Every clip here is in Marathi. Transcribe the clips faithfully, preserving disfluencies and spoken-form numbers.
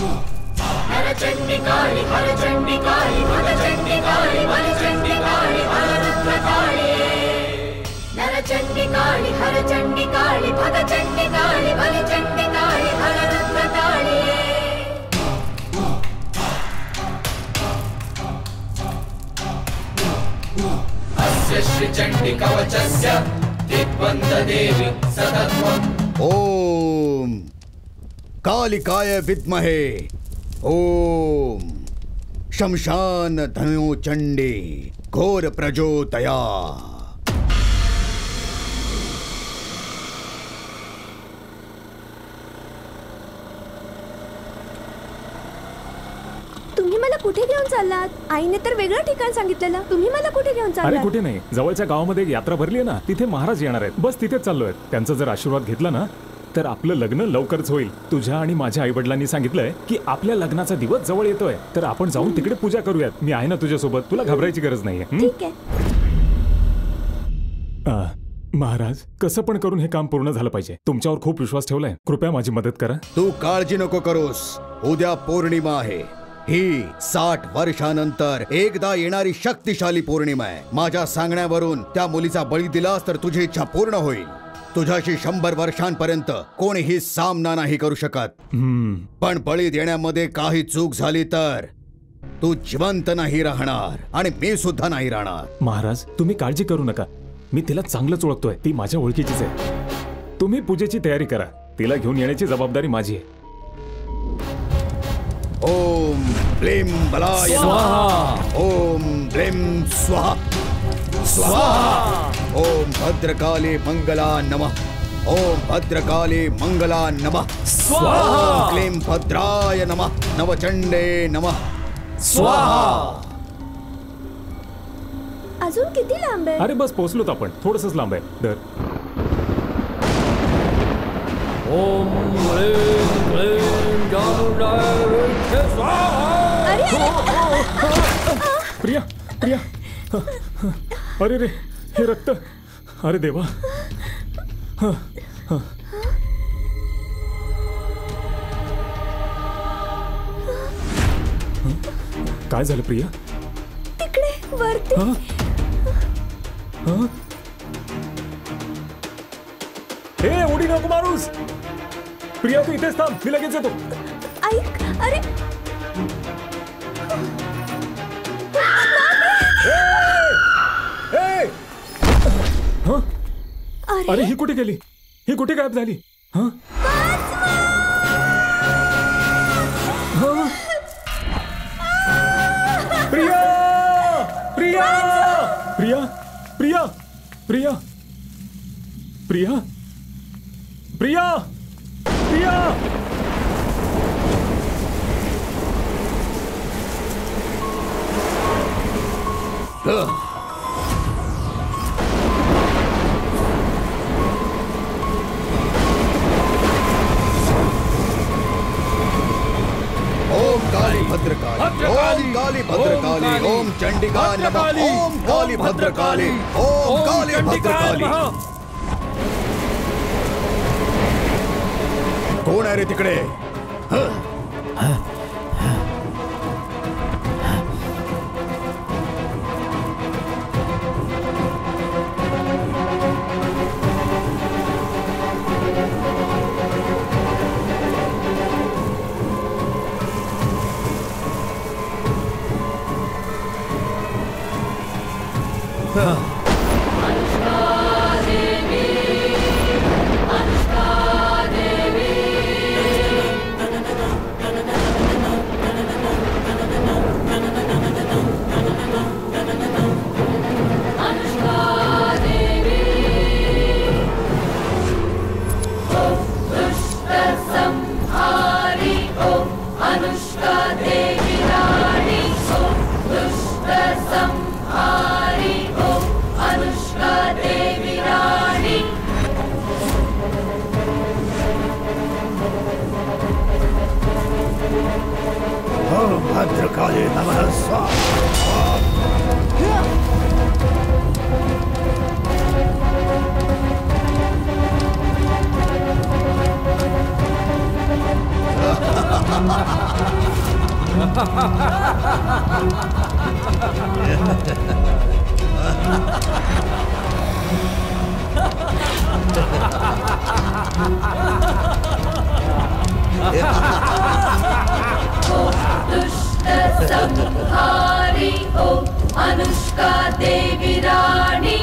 नरचंडी काली हरचंडी काली भगचंडी काली बलचंडी काली हररुद्र काली नरचंडी काली हरचंडी काली भगचंडी काली बलचंडी काली हररुद्र काली अस्य श्री चंडी कवचस्य दिग्बंध देवी सतत्वम् ओम कालिकाय विद्महे ओम शमशान धनु चंडी घोर प्रचोदया। तुम्ही मला कुठे घेऊन चाललात? आईने तर वेगळं ठिकाण सांगितलेलं, तुम्ही मला कुठे घेऊन चाललात? अरे कुठे नाही, जवळच्या गावामध्ये एक यात्रा भरली आहे ना, तिथे महाराज येणार आहेत, बस तिथेच चाललोय। त्यांचा जर आशीर्वाद घेतला ना तर आपलं लग्न लवकरच होईल। तुझ्या आणि माझ्या आई वडिलांनी सांगितलंय की आपल्या लग्नाचा दिवस जवळ येतोय, तर आपण जाऊन तिकडे पूजा करूयात। मी आहे ना तुझ्या सोबत, तुला घाबरायची गरज नाहीये। ठीक आहे। महाराज कसं पण करून हे काम पूर्ण झालं पाहिजे, तुमच्यावर खूप विश्वास ठेवलाय, कृपया माझी मदत करा। तू काळजी नको करूस, उद्या पौर्णिमा आहे। ही साठ वर्षानंतर एकदा येणारी शक्तिशाली पौर्णिमा आहे। माझ्या सांगण्यावरून त्या मुलीचा बळी दिलास तर तुझी इच्छा पूर्ण होईल। तुझ्याशी शंभर वर्षांपर्यंत कोणीही सामना नाही करू शकत, पण बळी देण्यामध्ये काही चूक झाली तर तू जिवंत नाही राहणार आणि मी सुद्धा नाही राहणार। महाराज तुम्ही काळजी करू नका, मी तिला चांगलंच ओळखतोय, ती माझ्या ओळखीचीच आहे। तुम्ही पूजेची तयारी करा, तिला घेऊन येण्याची जबाबदारी माझी आहे। ओम ब्लीम बलाय स्वाहा, ओम ब्लीम स्वाहा स्वाहा, ओम भद्रकाली मंगला नमः, ओम भद्रकाली मंगला नमः स्वाहा, ओम क्लीं भद्राय नमः, नवचंडे नमः स्वाहा। अजून किती लांब आहे? अरे बस पोहोचलोत आपण, थोडंसंच लांब आहे। दर ओम क्लीं क्लीं जानुडाय स्वाहा। प्रिया प्रिया, अरे रे हे रक्त, अरे देवा। हाँ, हाँ। काय झालं प्रिया? तिकडे वरती। हाँ? हाँ? हे उडी नको मारूस, प्रिया तू इथेच थांब, मी लगेच येतो। ऐक, अरे हाँ? अरे, अरे ही कुठे गेली, ही कुठे गायब झाली? हाँ? हाँ? प्रिया प्रिया प्रिया प्रिया प्रिया प्रिया प्रिया प्रिया ओम काली भद्रकाली, ओम काली भद्रकाली, ओम चंडिका नमः, ओम काली भद्रकाली, ओम काली भद्रकाली। कोण आहे रे तिकडे? भद्रकाली नमः स्वाहा। दुष्ट संहारी हो अनुष्का देवी रानी।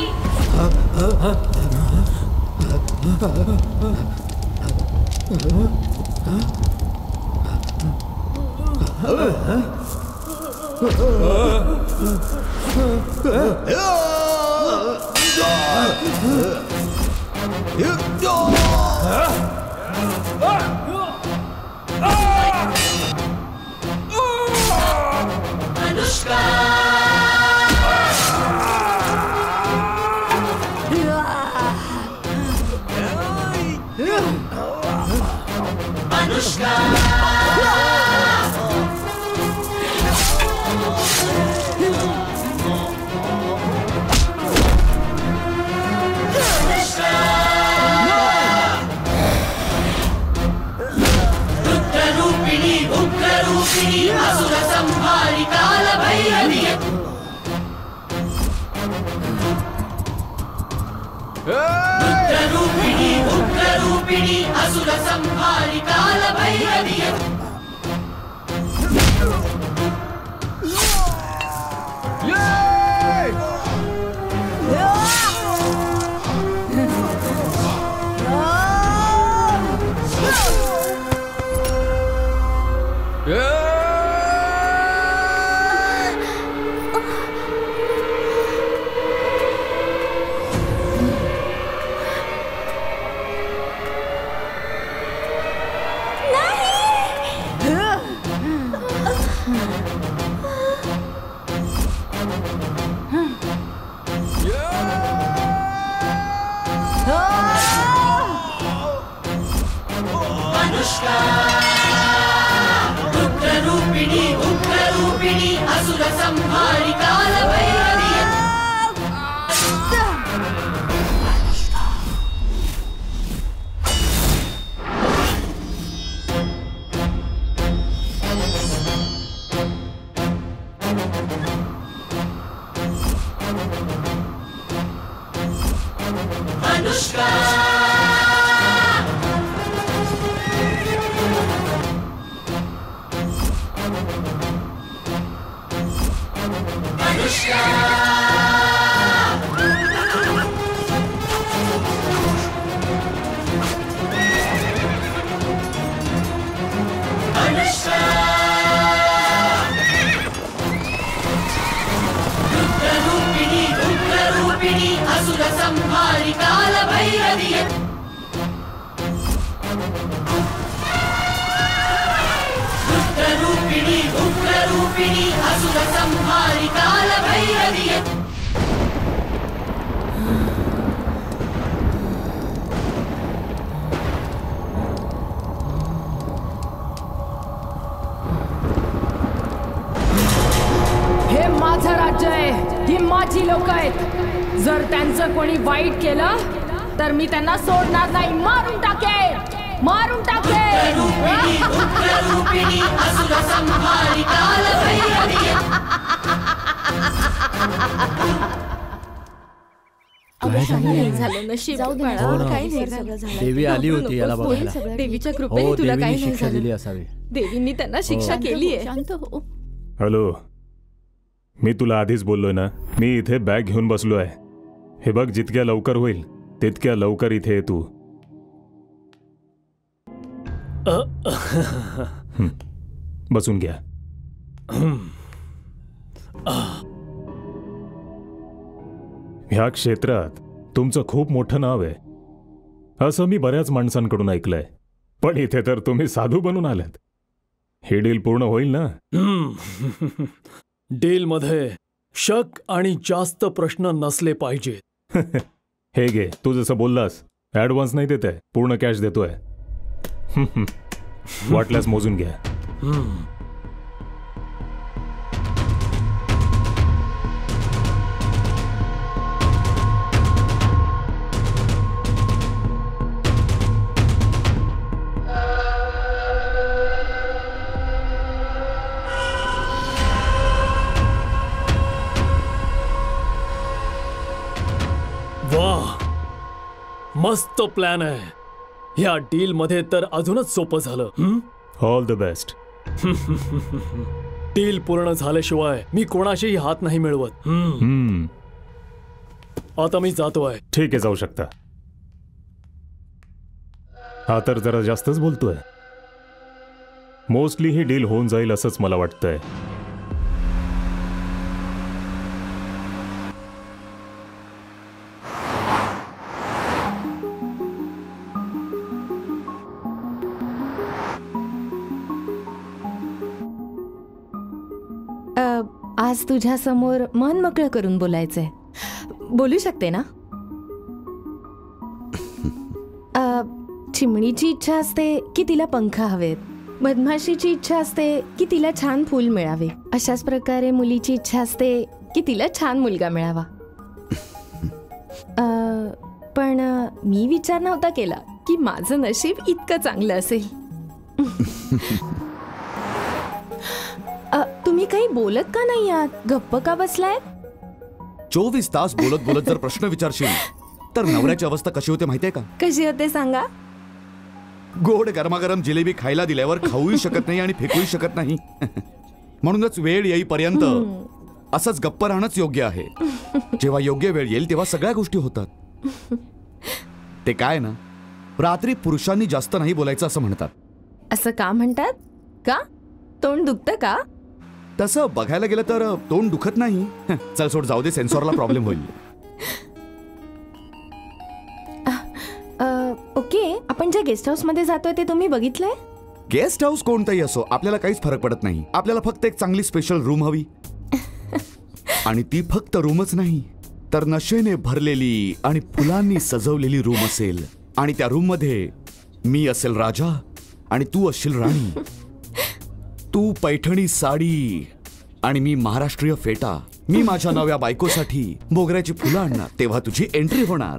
अनुष्का अनुष्का रुद्ररूपिणी उग्ररूपिणी असुर संहारी काल भैरवी। रुद्ररूपिणी उग्ररूपिणी असुर संहारी काल भैरवी। अनुष्का रुद्ररूपिणी उग्ररूपिणी असुर संहारी काल भैरवी। अनुष्का रुद्ररूपिणी उग्ररूपिणी असुर संहारी काल भैरवी। रुद्ररूपिणी उग्ररूपिणी असुर संहारी काल भैरवी। हे माझं राज्य आहे, ही माझी लोक आहेत। जर त्यांचं कोणी वाईट केलं तर मी त्यांना सोडणार नाही, मारून टाकेन, मारून टाकेन। उग्ररूपिणी असुर संहारी काल भैरवी। काय झालं नशीब जाऊ दे बाळा, ना. काही हो, नाही सगळं झालं. झालं. देवी आली नको, होती नको, याला होईल बघायला. सगळं. देवीच्या हो कृपेने तुला देवीने काही नाही शिक्षा दिली झालं. असावी. देवींनी त्यांना शिक्षा केली आहे। शांत हो. हॅलो, मी तुला आधीच बोललोय ना, मी इथे बॅग घेऊन बसलो आहे. हे बघ, जितक्या लवकर होईल तितक्या लवकर इथे ये तू. हं, बसून घ्या. ह्या क्षेत्रात तुमचं खूप मोठं नाव आहे असं मी बऱ्याच माणसांकडून ऐकलंय, पण इथे तर तुम्ही साधू बनून आलात. हे डील पूर्ण होईल ना? डील मध्ये शक आणि जास्त प्रश्न नसले पाहिजेत. हे घे, तू जसं बोललास, ऍडव्हान्स नाही देत आहे, पूर्ण कॅश देतोय. वाटल्यास मोजून घ्या. मस्त प्लॅन आहे. या डील मध्ये तर अजूनच सोपं झालं. All the best. डील पूर्ण झाल्याशिवाय मी कोणाशीही हात नाही मिळवत. हम्म, आता मी जातोय. ठीक आहे, जाऊ शकता. हा तर जरा जास्तच बोलतोय. मोस्टली ही डील होऊन जाईल असंच मला वाटतंय. आज तुझ्या समोर मन मोकळं करून बोलायचंय. बोलू शकते ना? अ, चिमणीची इच्छा असते की तिला पंख हवेत. मधमाशीची इच्छा असते की तिला छान फूल मिळावे. अशाच प्रकारे मुलीची इच्छा असते की तिला छान मुलगा मिळावा. अ, पण मी विचार नव्हता केला की माझं नशीब इतकं चांगलं असेल. अ, तुम्ही काही बोलत का नाही आहात? गप्प का बसलाय? चोवीस तास बोलत बोलत जर प्रश्न विचारशील तर नवऱ्याची अवस्था कशी होते माहितीये का? कशी होते सांगा? गोड गरमागरम जिलेबी खायला दिल्यावर खाऊही शकत नाही आणि फेकूही शकत नाही. म्हणूनच वेळ येईपर्यंत असंच गप्प राहणंच योग्य आहे. जेव्हा योग्य वेळ येईल तेव्हा सगळ्या गोष्टी होतात. ते काय ना, रात्री पुरुषांनी जास्त नाही बोलायचं असं म्हणतात. असं का म्हणतात? का? तोंड दुखतं का? तसं बघायला गेलं तर तोंड दुखत नाही. चल सोड, जाऊ दे, सेन्सॉरला प्रॉब्लेम होईल. ओके, आपण ज्या गेस्ट हाऊस मध्ये जातोय ते तुम्ही बघितलंय? गेस्ट हाऊस कोणताही असो, आपल्याला काहीच फरक पडत नाही. आपल्याला फक्त एक चांगली स्पेशल रूम हवी. आणि ती फक्त रूमच नाही तर नशेने भरलेली आणि फुलांनी सजवलेली रूम असेल. आणि त्या रूम मध्ये मी असेल राजा आणि तू असशील राणी. तू पैठणी साडी आणि मी महाराष्ट्रीय फेटा. मी माझ्या नव्या बायकोसाठी मोगऱ्याची फुलं आणणार, तेव्हा तुझी एंट्री होणार.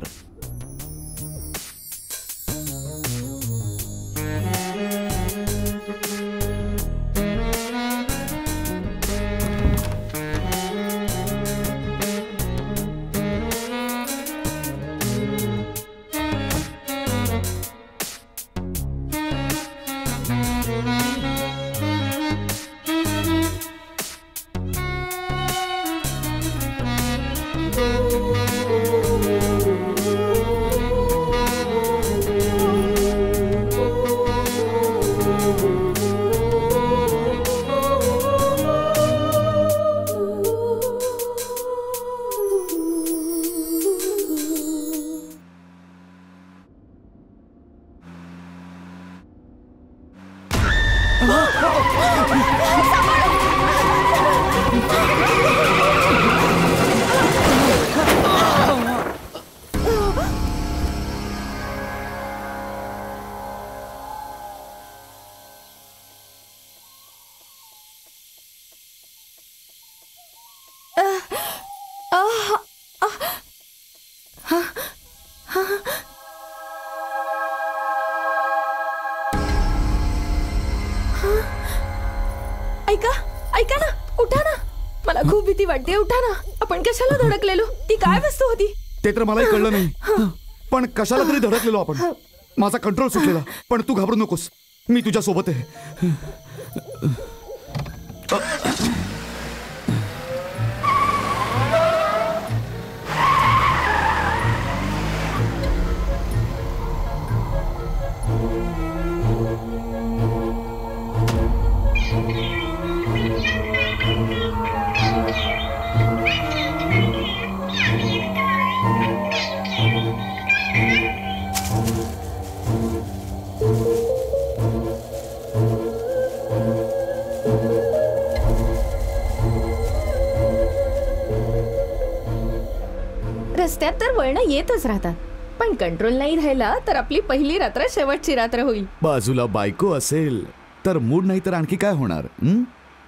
ऐका ऐका ना, उठा ना. मला खूप भीती वाटते. उठा ना. आपण कशाला धडकलेलो? ती काय वस्तू होती? ते तर मलाही कळलं नाही, पण कशाला तरी धडकलेलो आपण. माझा कंट्रोल सुटलेला. पण तू घाबरू नकोस, मी तुझ्या सोबत आहे. रस्त्यात तर वळणं येतच राहतात, पण कंट्रोल नाही राहिला तर आपली पहिली रात्र शेवटची रात्र होईल. बाजूला बायको असेल तर मूड नाही तर आणखी काय होणार? हं?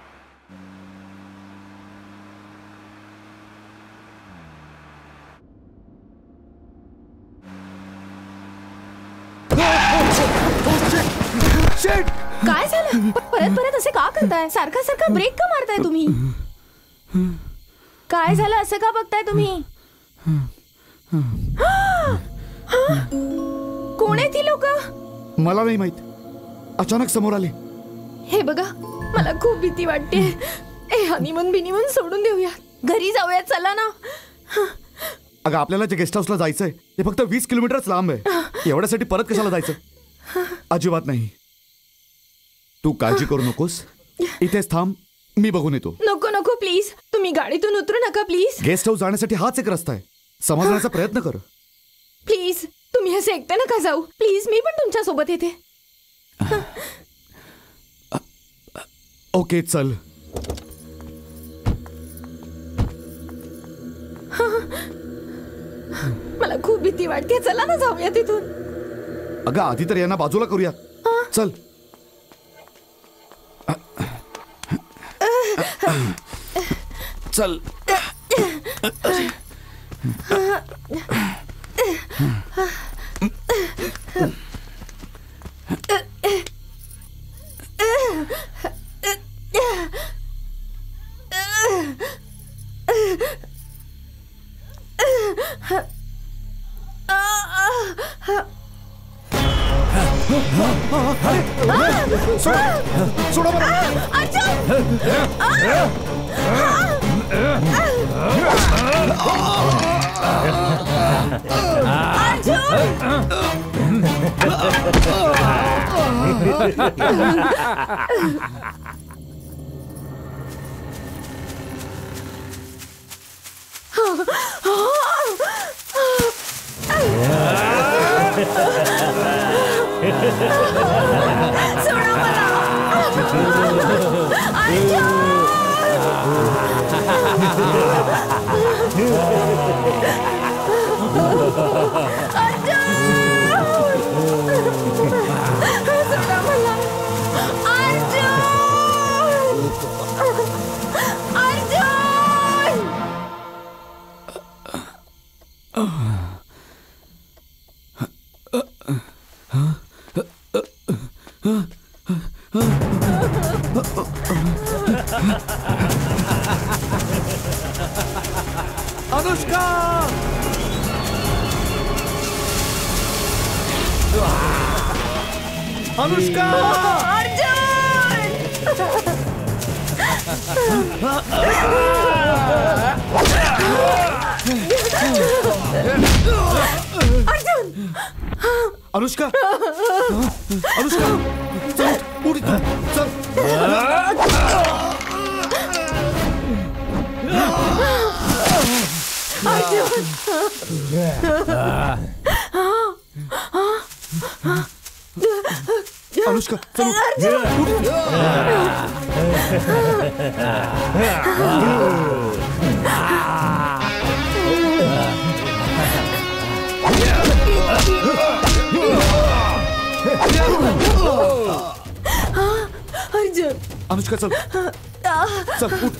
काय झालं? परत परत असे का करताय? सारखा सारखा ब्रेक का मारताय तुम्ही? काय झालं? असं का बघताय तुम्ही? कोण आहे ती लोक? मला नाही माहित, अचानक समोर आले. हे बघा, मला खूप भीती वाटते. ए हनीमून बिनीमून सोडून देऊया, घरी जाऊया, चला ना. अगं आपल्याला जे गेस्ट हाऊसला जायचंय ते फक्त वीस किलोमीटरच लांब आहे. एवढ्यासाठी परत कशाला जायचं? अजिबात नाही. तू काळजी करू नकोस, इथेच थांब, मी बघून येतो. नको नको प्लीज, तुम्ही गाडीतून उतरू नका प्लीज. गेस्ट हाऊस जाण्यासाठी हाच एक रस्ता आहे, समजण्याचा प्रयत्न कर. प्लीज तुम्ही असे एकटे नका जाऊ, प्लीज मी पण तुमच्या सोबत येते. ओके चल. मला खूप भीती वाटते, चला ना जाऊया तिथून. अगं आधी तर यांना बाजूला करूया, चल. चल. सोडा बरं. अनुष्का, अनुष्का, अनुष्का, अनुष्का, चल उठ इथून, चल. अनुष्का चल अर्जुन. अनुष्का चल चल उठ.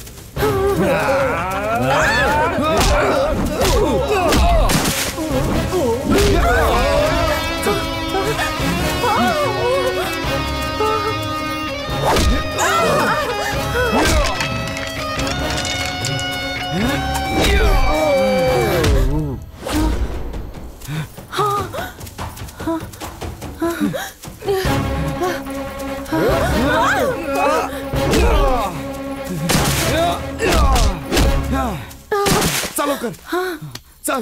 चलो कर चल.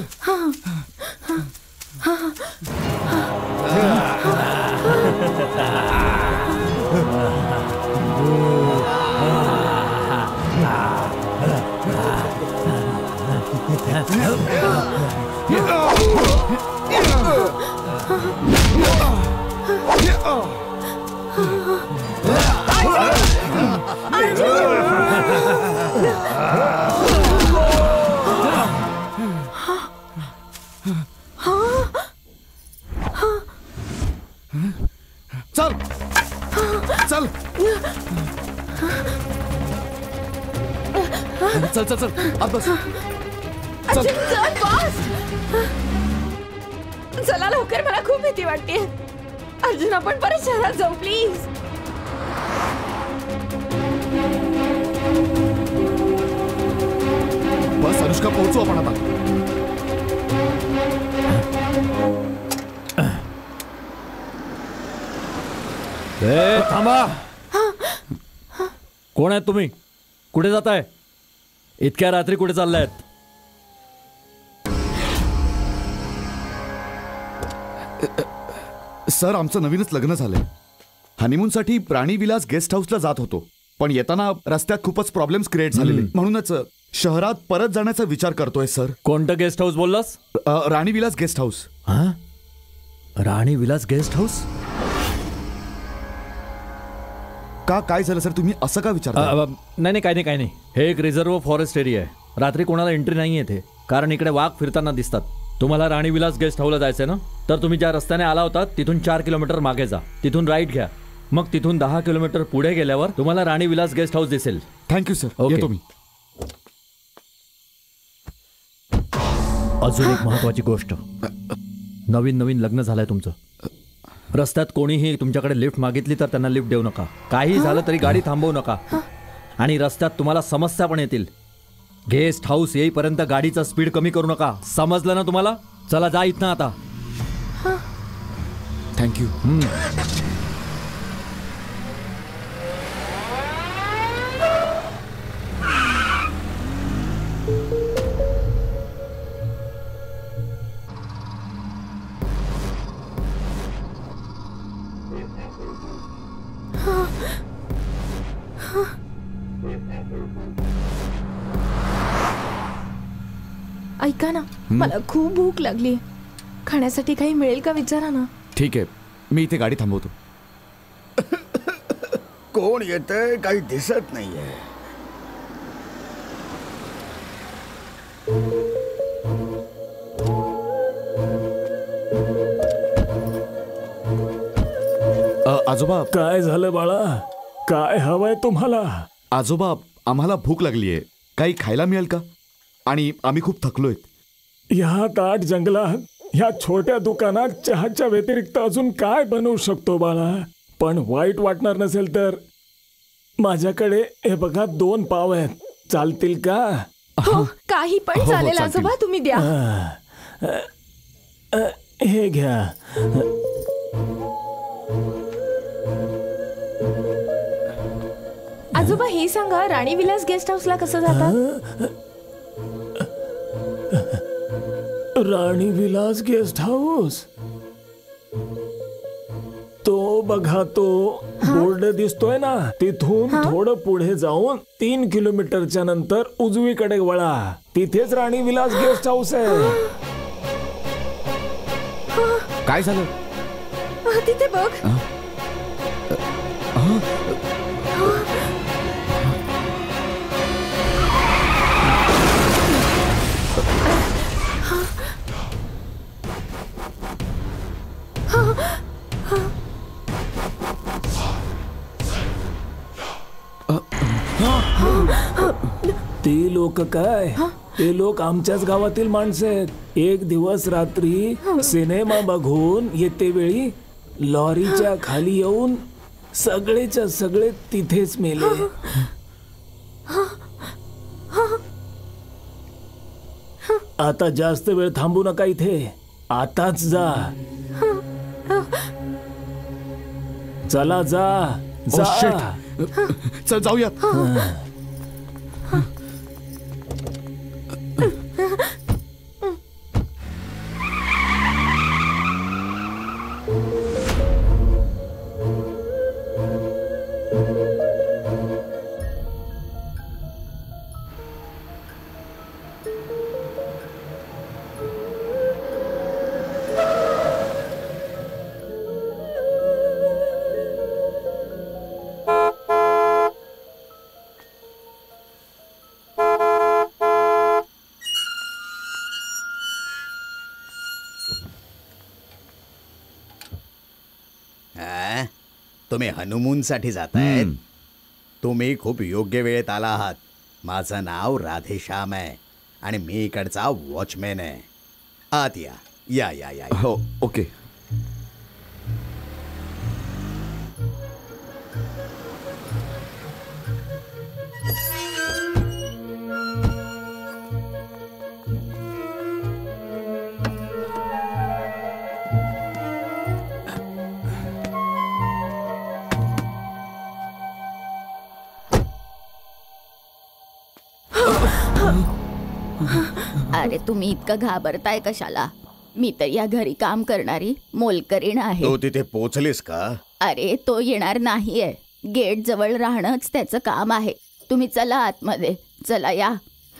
चल चल चल चल चल अब बस चल. चल बस, चला लवकर, मला खूप भीती वाटते. अर्जुन आपण परत शहरात जाऊ प्लीज. बस अनुष्का पोहोचू आपण आता. ए, थांबा. कोण आहेत तुम्ही? कुठे जाताय? इतक्या रात्री कुठे चाललायत? सर, आमचं नवीनच लग्न झालंय. हनीमूनसाठी प्राणीविलास गेस्ट हाऊसला जात होतो, पण येताना रस्त्यात खूपच प्रॉब्लेम्स क्रिएट झालेले, म्हणूनच शहरात परत जाण्याचा विचार करतोय सर. कोणतं गेस्ट हाऊस बोललास? Ranivilas guest house. हा, राणीविलास गेस्ट हाऊस? का, काय झालं सर? तुम्ही असं का विचारता? नाही नाही, काय नाही काय नाही. हे एक रिझर्व्ह फॉरेस्ट एरिया आहे. रात्री कोणाला एंट्री नाही येते, कारण इकडे वाघ फिरताना दिसतात. तुम्हाला राणीविलास गेस्ट हाऊसला जायचंय ना, तर तुम्ही ज्या रस्त्याने आला होता तिथून चार किलोमीटर मागे जा, तिथून राईट घ्या. मग तिथून दहा किलोमीटर पुढे गेल्यावर तुम्हाला राणीविलास गेस्ट हाऊस दिसेल. Thank you sir. येतो मी. अजून एक महत्वाची गोष्ट, नवीन नवीन लग्न झालंय तुमचं. रस्त्यात कोणीही तुमच्याकडे लिफ्ट मागितली तर त्यांना लिफ्ट देऊ नका. काही झालं तरी गाडी थांबवू नका. आणि रस्त्यात तुम्हाला समस्या पण येतील. गेस्ट हाऊस येईपर्यंत गाडीचा स्पीड कमी करू नका. समजलं ना तुम्हाला? चला जा इथनं आता. थँक्यू. ऐका ना, मला खूप भूक लागली. खाण्यासाठी काही मिळेल का विचारा ना. ठीक आहे, मी इथे गाडी थांबवतो. कोण येतंय? काही दिसत नाहीये. आजोबा. काय झालं बाळा? काय हवंय तुम्हाला? आजोबा, आम्हाला भूक लागलीये. काही खायला मिळेल का? आणि आम्ही खूप थकलोय. ह्या दाट जंगलात ह्या छोट्या दुकानात चहाच्या व्यतिरिक्त अजून काय बनवू शकतो बाळा? पण वाईट वाटणार नसेल तर माझ्याकडे हे बघा दोन पाव आहेत, चालतील का? हो, काही पण चालेल आजोबा, तुम्ही द्या. हे घ्या. आजोबा, हे सांगा, राणीविलास गेस्ट हाऊसला कसं जातात? राणीविलास गेस्ट हाऊस, तो बघा तो बोर्ड दिसतोय ना, तिथून थोडं पुढे जाऊन तीन किलोमीटरच्या नंतर उजवीकडे वळा. तिथेच राणीविलास गेस्ट हाऊस आहे. काय झालं? तिथे बघ. ते लोक काय, ते लोक आमच्याच गावातील माणसं आहेत. एक दिवस रात्री सिनेमा बघून येते वेळी लॉरीच्या खाली येऊन सगळेच्या सगळे तिथेच मेले. आता जास्त वेळ थांबू नका इथे, आताच जा. चला जा जा. चल जाऊया. तुम्ही हनुमून साठी जाताय? तुम्ही खूप योग्य वेळेत आला आहात. माझं नाव राधेश्याम आहे आणि मी इकडचा वॉचमॅन आहे. आत या या या या. हो, ओके. अरे तुम्ही इतकं घाबरताय कशाला? मी तर या घरी काम करणारी मोलकरीण आहे. तो तिथे पोहोचलीस का? अरे तो येणार नाहीये. गेट जवळ राहणंच त्याचं काम आहे. तुम्ही चला आतमध्ये. चला या.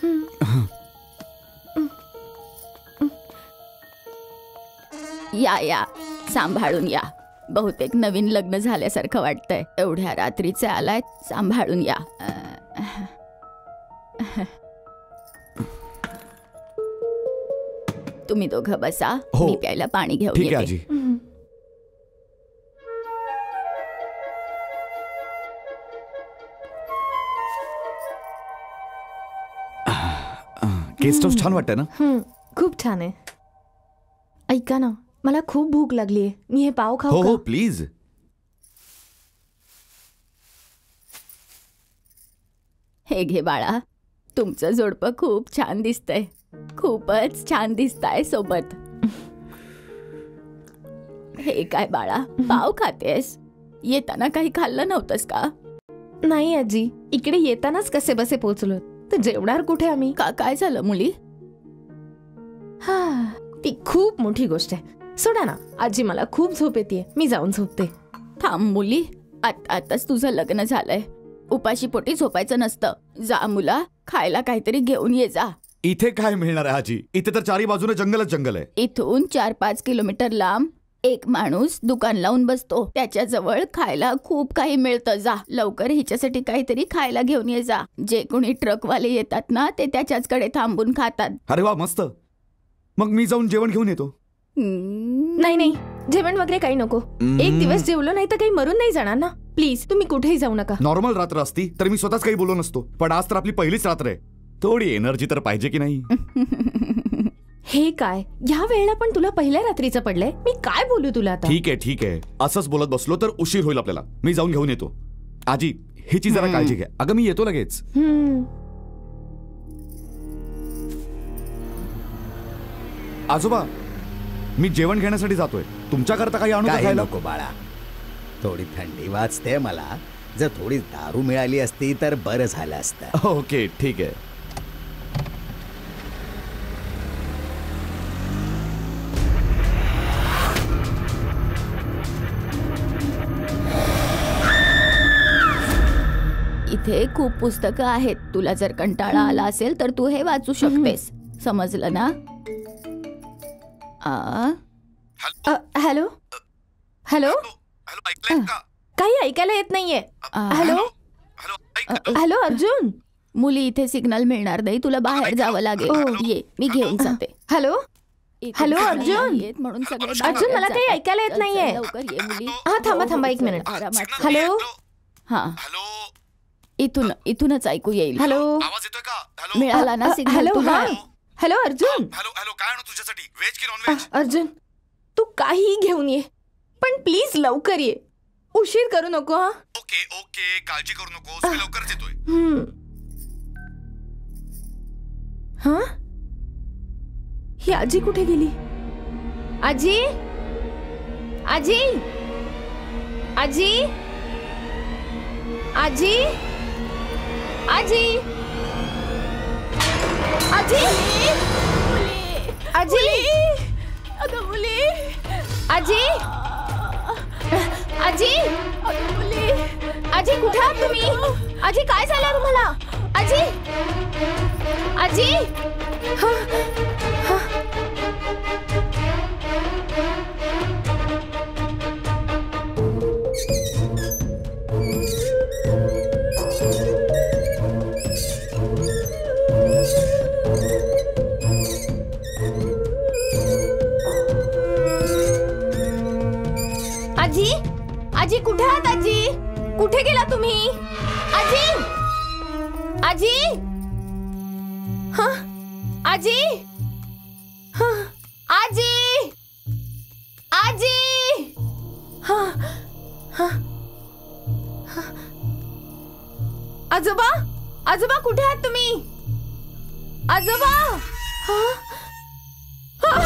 या या सांभाळून या. बहुतेक नवीन लग्न झाल्यासारखं वाटतंय. एवढ्या रात्रीचे आलाय, सांभाळून या. तुम्ही दोघं बसा. हो. मी प्यायला पाणी घेऊन ठीक आहे येते. आजी. गेस्ट हाऊस छान वाटतंय ना? हम्म, खूप छान आहे. ऐका ना, मला खूप भूक लागलीये. मी हे पाव हो खाऊ हो का? प्लीज. हे घे बाळा. तुमचं जोडपं खूप छान दिसतंय. खूपच छान दिसताय सोबत. हे काय बाळा, पाव खातेस? येताना काही खाल्लं नव्हतंस का? नाही आजी, इकडे येतानाच कसे बसे पोचलो. तर जेवणार कुठे आम्ही? का काय झालं मुली? हा, ती खूप मोठी गोष्ट आहे. सोडा ना आजी, मला खूप झोप येते. मी जाऊन झोपते. थांब मुली, आता आताच तुझं लग्न झालंय. उपाशी पोटी झोपायचं नसतं. जा मुला, खायला काहीतरी घेऊन ये जा. इथे काय मिळणार आहे आजी? इथे तर चारी बाजूने जंगलच जंगल आहे. इथून चार पाच किलोमीटर लांब एक माणूस दुकान लावून बसतो. त्याच्याजवळ खायला खूप काही मिळतं. जा लवकर हिच्यासाठी काहीतरी खायला घेऊन ये जा. जे कोणी ट्रकवाले येतात ना, ते त्याच्याचकडे थांबून खातात. अरे वा, मस्त. मग मी जाऊन जेवण घेऊन येतो. नाही नाही, जेवण वगैरे काही नको. एक दिवस जेवलो नाही तर काही मरून नाही जाणार ना. प्लीज तुम्ही कुठेही जाऊ नका. नॉर्मल रात्र असती तर मी स्वतःच काही बोललो नसतो, पण आज तर आपली पहिलीच रात्र आहे. थोडी एनर्जी तर पाहिजे की नाही? हे काय, ह्या वेळेला पण तुला पहिल्या रात्रीचं पडलंय? मी काय बोलू तुला आता? ठीक आहे ठीक आहे, असंच बोलत बसलो तर उशीर होईल आपल्याला. मी जाऊन घेऊन येतो. आजी, हिची जरा काळजी घ्या. अगं मी येतो लगेच. हम्म. आजोबा, मी जेवण घेण्यासाठी जातोय. तुमच्याकरता काही आणू का काही खायला? नको बाळा. थोडी थंडी वाजते मला. जर थोडी दारू मिळाली असती तर बरं झालं असतं. ओके ठीक आहे. इथे खूप पुस्तकं आहेत. तुला जर कंटाळा आला असेल तर तू हे वाचू शकतेस. समजलं ना? आ? अ, हॅलो हॅलो, काही ऐकायला येत नाहीये. Hello hello Arjun. मुली, इथे सिग्नल मिळणार नाही. तुला बाहेर जावं लागेल. ये, मी घेऊन जाते. हॅलो इथे हॅलो, सिग्नल अर्जुन. नाहीयेत म्हणून सगळे अर्जुन, बाहेर मला काही जातात. ऐकायला येत चल, चल, नाहीये. लवकर ये मुली. हा, थांबा हो, थांबा हो, एक चल, मिनिट. आरामात चल. हॅलो हा, इथून इथूनच ऐकू येईल. हॅलो, आवाज येतोय का? हॅलो मिळाला ना सिग्नल हॅलो तुला? हा. हॅलो अर्जुन. हॅलो हॅलो, काय आणू तुझ्यासाठी? व्हेज की नॉन व्हेज? अर्जुन, तू काही घेऊन ये, पण प्लीज लवकर ये. उशीर करू नको. हा. ओके ओके, काळजी करू नकोस, मी लवकरच येतोय. हम्म. हा, ही आजी कुठे गेली? आजी आजी आजी आजी आजी आजी आजी अगं मुली, आजी आजी मुली, आजी कुठे आहात तुम्ही? आजी काय झालं तुम्हाला? आजी आजी हा, हा. आजी आजी कुठे आहात? आजी कुठे गेला तुम्ही? आजी आजी हा, आजी हा, आजी आजी हा, हा, हा. आजोबा आजोबा कुठे आहात तुम्ही? आजोबा हा, हा.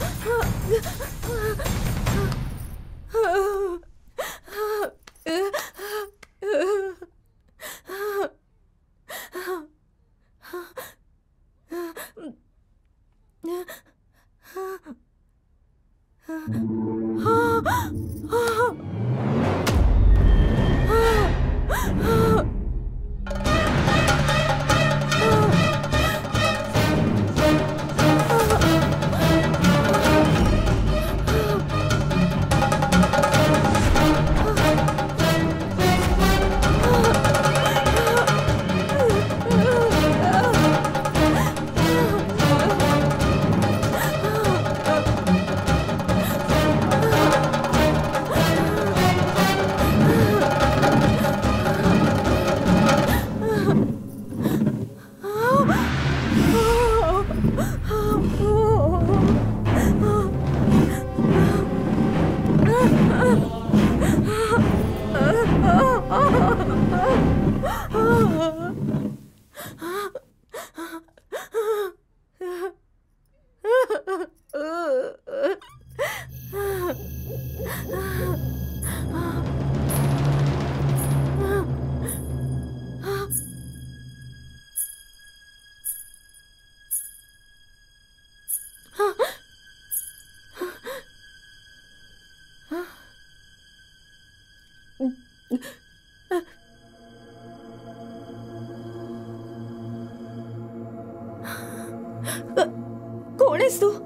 कोण आहेस तू?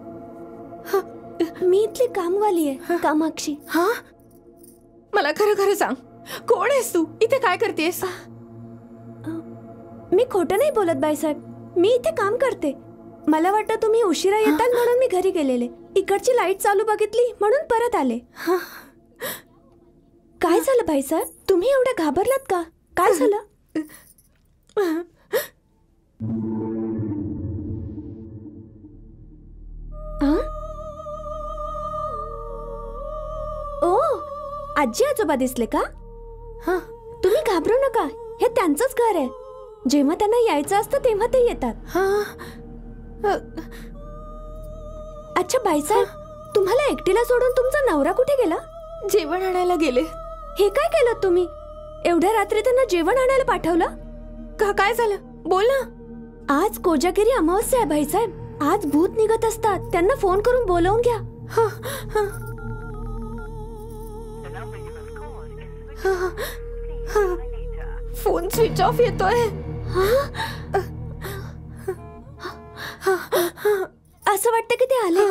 मी इथली कामवाली आहे, कामाक्षी. हा, मला खरं खरं सांग, कोण आहेस तू? इथे काय करतेस? मी खोटं नाही बोलत बाईसाहेब, मी इथे काम करते. मला वाटतं तुम्ही उशिरा येताल म्हणून मी घरी गेलेले. इकडची लाईट चालू बघितली म्हणून परत आले. काय झालं बाईसाहेब, तुम्ही एवढ्या घाबरलात का? काय झालं? ओ, आजी आजोबा दिसले का? हा, तुम्ही घाबरू नका, हे त्यांचंच घर आहे. जेव्हा त्यांना यायचं असतं तेव्हा ते येतात. अच्छा बाईसाहेब, तुम्हाला एकटीला सोडून तुमचा नवरा कुठे गेला? जेवण आणायला गेले. हे काय केलं तुम्ही? एवढ्या रात्री त्यांना जेवण आणायला पाठवलं का? काय झालं, बोल ना. आज कोजागिरी अमावस्या आहे बाईसाहेब. आज भूत निघत असतात, त्यांना फोन करून बोलावून घ्या. हा, हा. हा, हा. फोन स्विच ऑफ येतोय. असं वाटतं की ते आले.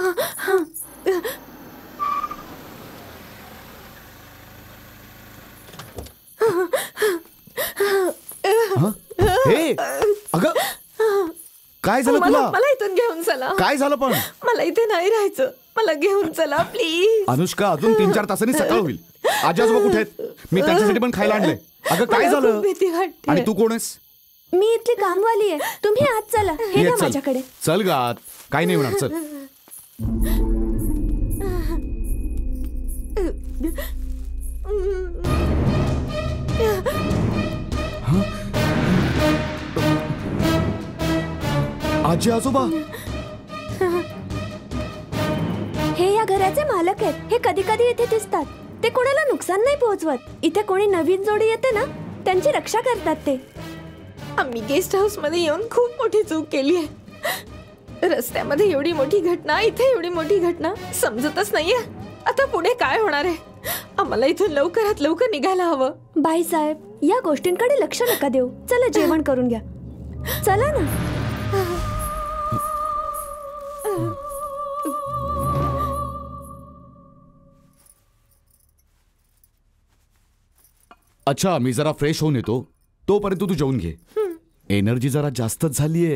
हे अगं, काय झालं तुला? मला इथून घेऊन चला. काय झालं पण? मला इथे नाही राहायचं, मला घेऊन चला प्लीज. अनुष्का, अजून तीन चार तासांनी सकाळ होईल. आजी आजोबा कुठे आहेत? मी त्यांच्यासाठी पण खायला आणलंय. अगं काय झालं? भीती वाटते. आणि तू कोण आहेस? मी इथली कामवाली आहे. तुम्ही आत चला. हे घ्या माझ्याकडे. चल ग आत, काही नाही होणार. चल. आजी आजोबा, हे या घराचे मालक आहेत. हे कधी कधी इथे दिसतात. ते कोणाला नुकसान नाही पोहोचवत. इथे कोणी नवीन जोडी येते ना, त्यांची रक्षा करतात ते. आम्ही गेस्ट हाऊस मध्ये येऊन खूप मोठी चूक केली आहे. रस्त्यामध्ये एवढी मोठी घटना, इथे एवढी मोठी घटना, समजतच नाहीये आता पुढे काय होणार आहे. आम्हाला इथून लवकरात लवकर निघायला हवं. बाईसाहेब, या गोष्टींकडे लक्ष नका देऊ. चला जेवण करून घ्या. चला ना. अच्छा, मी जरा फ्रेश होऊन येतो. तोपर्यंत तू जेवून घे. एनर्जी जरा जास्तच झालीये.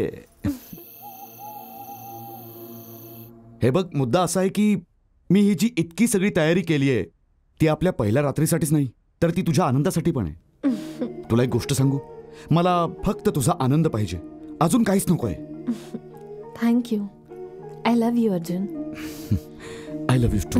हे बघ, मुद्दा असा आहे की मी ही जी इतकी सगळी तयारी केली आहे ती आपल्या पहिल्या रात्रीसाठीच नाही, तर ती तुझ्या आनंदासाठी पण आहे. तुला एक गोष्ट सांगू, मला फक्त तुझा आनंद पाहिजे, अजून काहीच नकोय. Thank you. I love you Arjun. I love you too.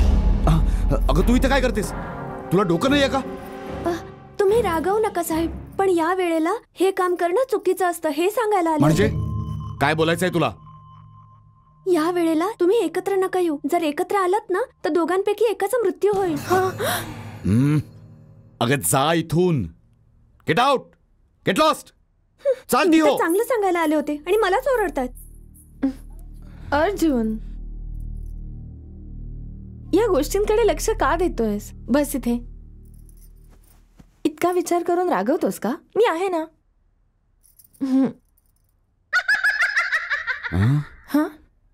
अगं, तू इथे काय करतेस? तुला डोकं नाही आहे का? तुम्ही रागवू नका साहेब. पण या वेळेला हे काम करणं चुकीचं असतं हे सांगायला आले म्हणजे होते. काय बोलायचंय तुला? या वेळेला तुम्ही एकत्र नका येऊ. जर एकत्र आलात ना तर दोघांपैकी एकाचा मृत्यू होईल. हम्म. अगं जा इथून. Get out. Get lost. चालती मी तर हो. चांगलं सांगायला आले होते आणि मलाच ओरडतात. अर्जुन, या गोष्टींकडे लक्ष का देतोयस? बस इथे. इतका विचार करून रागवतोस का? मी आहे ना. हं. हं?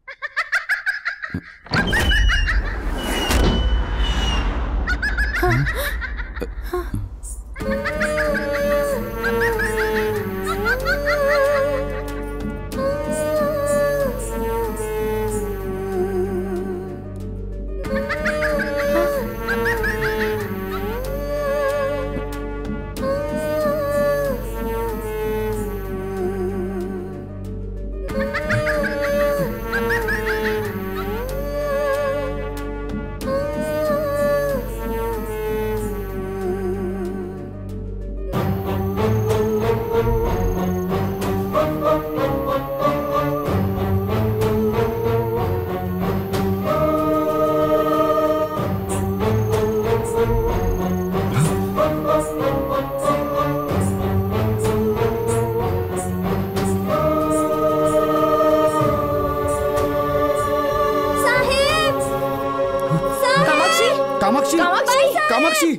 कामाक्षी कामाक्षी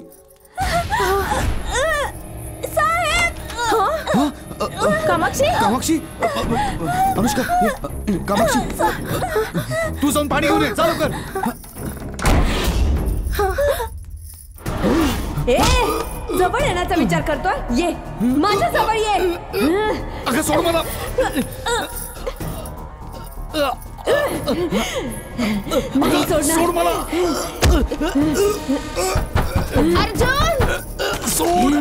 कामाक्षी कामाक्षी अनुष्का ये, कामाक्षी तू जाऊन पाणी घेऊन ये. चालू कर. ए जवळ येण्याचा विचार करतोय? ये माझ्या जवळ ये. अगं सोड मला. नाही सोडणार. सोड मला. अर्जुन सोड.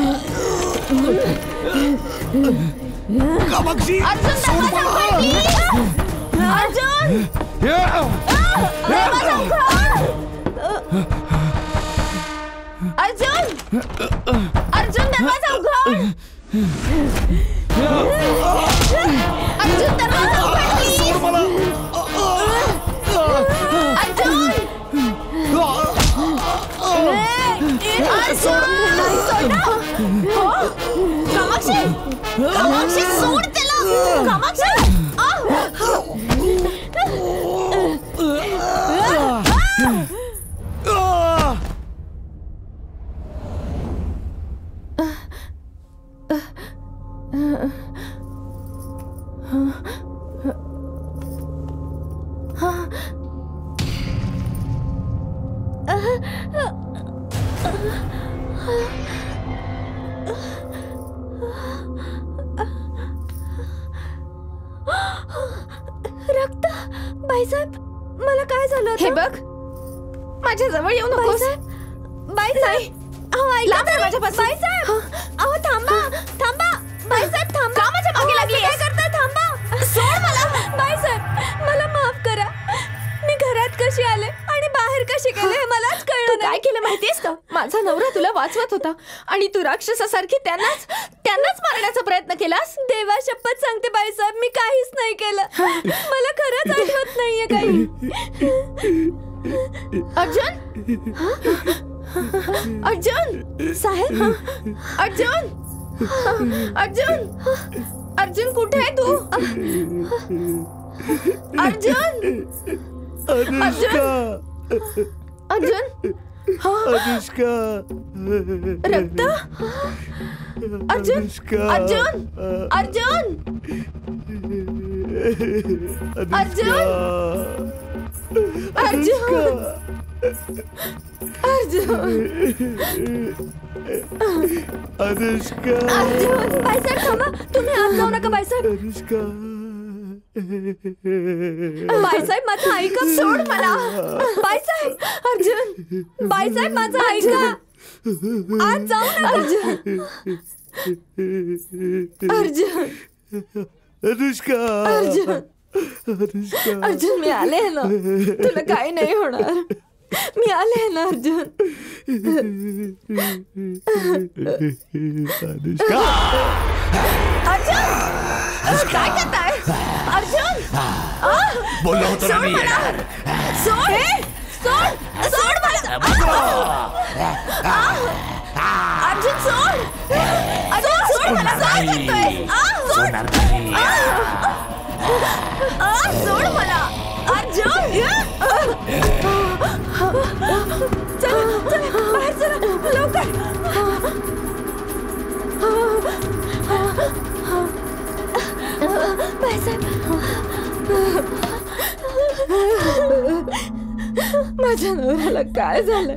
कामाक्षी अर्जुन सोड मला. अर्जुन ये. अर्जुन अर्जुन दरवाजा उघड. अर्जुन दरवाजा उघड. सोड मला. अर्जुन कामाक्षी कामाक्षी सोड त्याला. कामाक्षी रक्त. बाईसाहेब मला काय झालं होतं? हे बघ, माझ्या जवळ येऊ नकोस. बाईसाहेब अहो ऐका तर. बाईसाहेब अहो थांबा थांबा. बाईसाहेब थांबा. का माझ्या मागे लागली? काय करताय? थांबा. सोड मला. बाईसाहेब मला माफ करा. मी घरात कशी आले आणि बाहेर कशी गेले हे मलाच तू कळलं काय नाही. केलं माहितीयेस का? माझा नवरा तुला वाचवत होता आणि तू राक्षसासारखी त्यांनाच त्यांनाच मारण्याचा प्रयत्न केलास. देवा शपथ सांगते बाईसाहेब मी काहीच नाही केलं. मला खरंच आठवत नाहीये काही. अर्जुन अर्जुन साहेब अर्जुन अर्जुन अर्जुन कुठे आहे तू? अर्जुन अर्जुन अर्जुन अनुष्का रक्त. अर्जुन अर्जुन अर्जुन अर्जुन अर्जुन अर्जुन अनुष्का अर्जुन. बाईसाहेब थांबा. तुम्ही आत जाऊ नका बाईसाहेब. अनुष्का बाईसाहेब माझं ऐका. सोड मला. बाईसाहेब. अर्जुन बाईसाहेब माझं ऐका. आत जाऊ नका. अर्जुन अनुष्का अर्जुन अनुष्का अर्जुन मी आले ना. तुला काही नाही होणार. मी आले ना अर्जुन. अर्जुन काय करताय अर्जुन? बोललो होतो ना मी येणार. सोड सोड सोड मला. अर्जुन सोड. अर्जुन सोड मला. काय करतोय? सोड सोड मला अर्जुन. चल चल बाहेर चला लवकर. माझ्या नवऱ्याला काय झालं?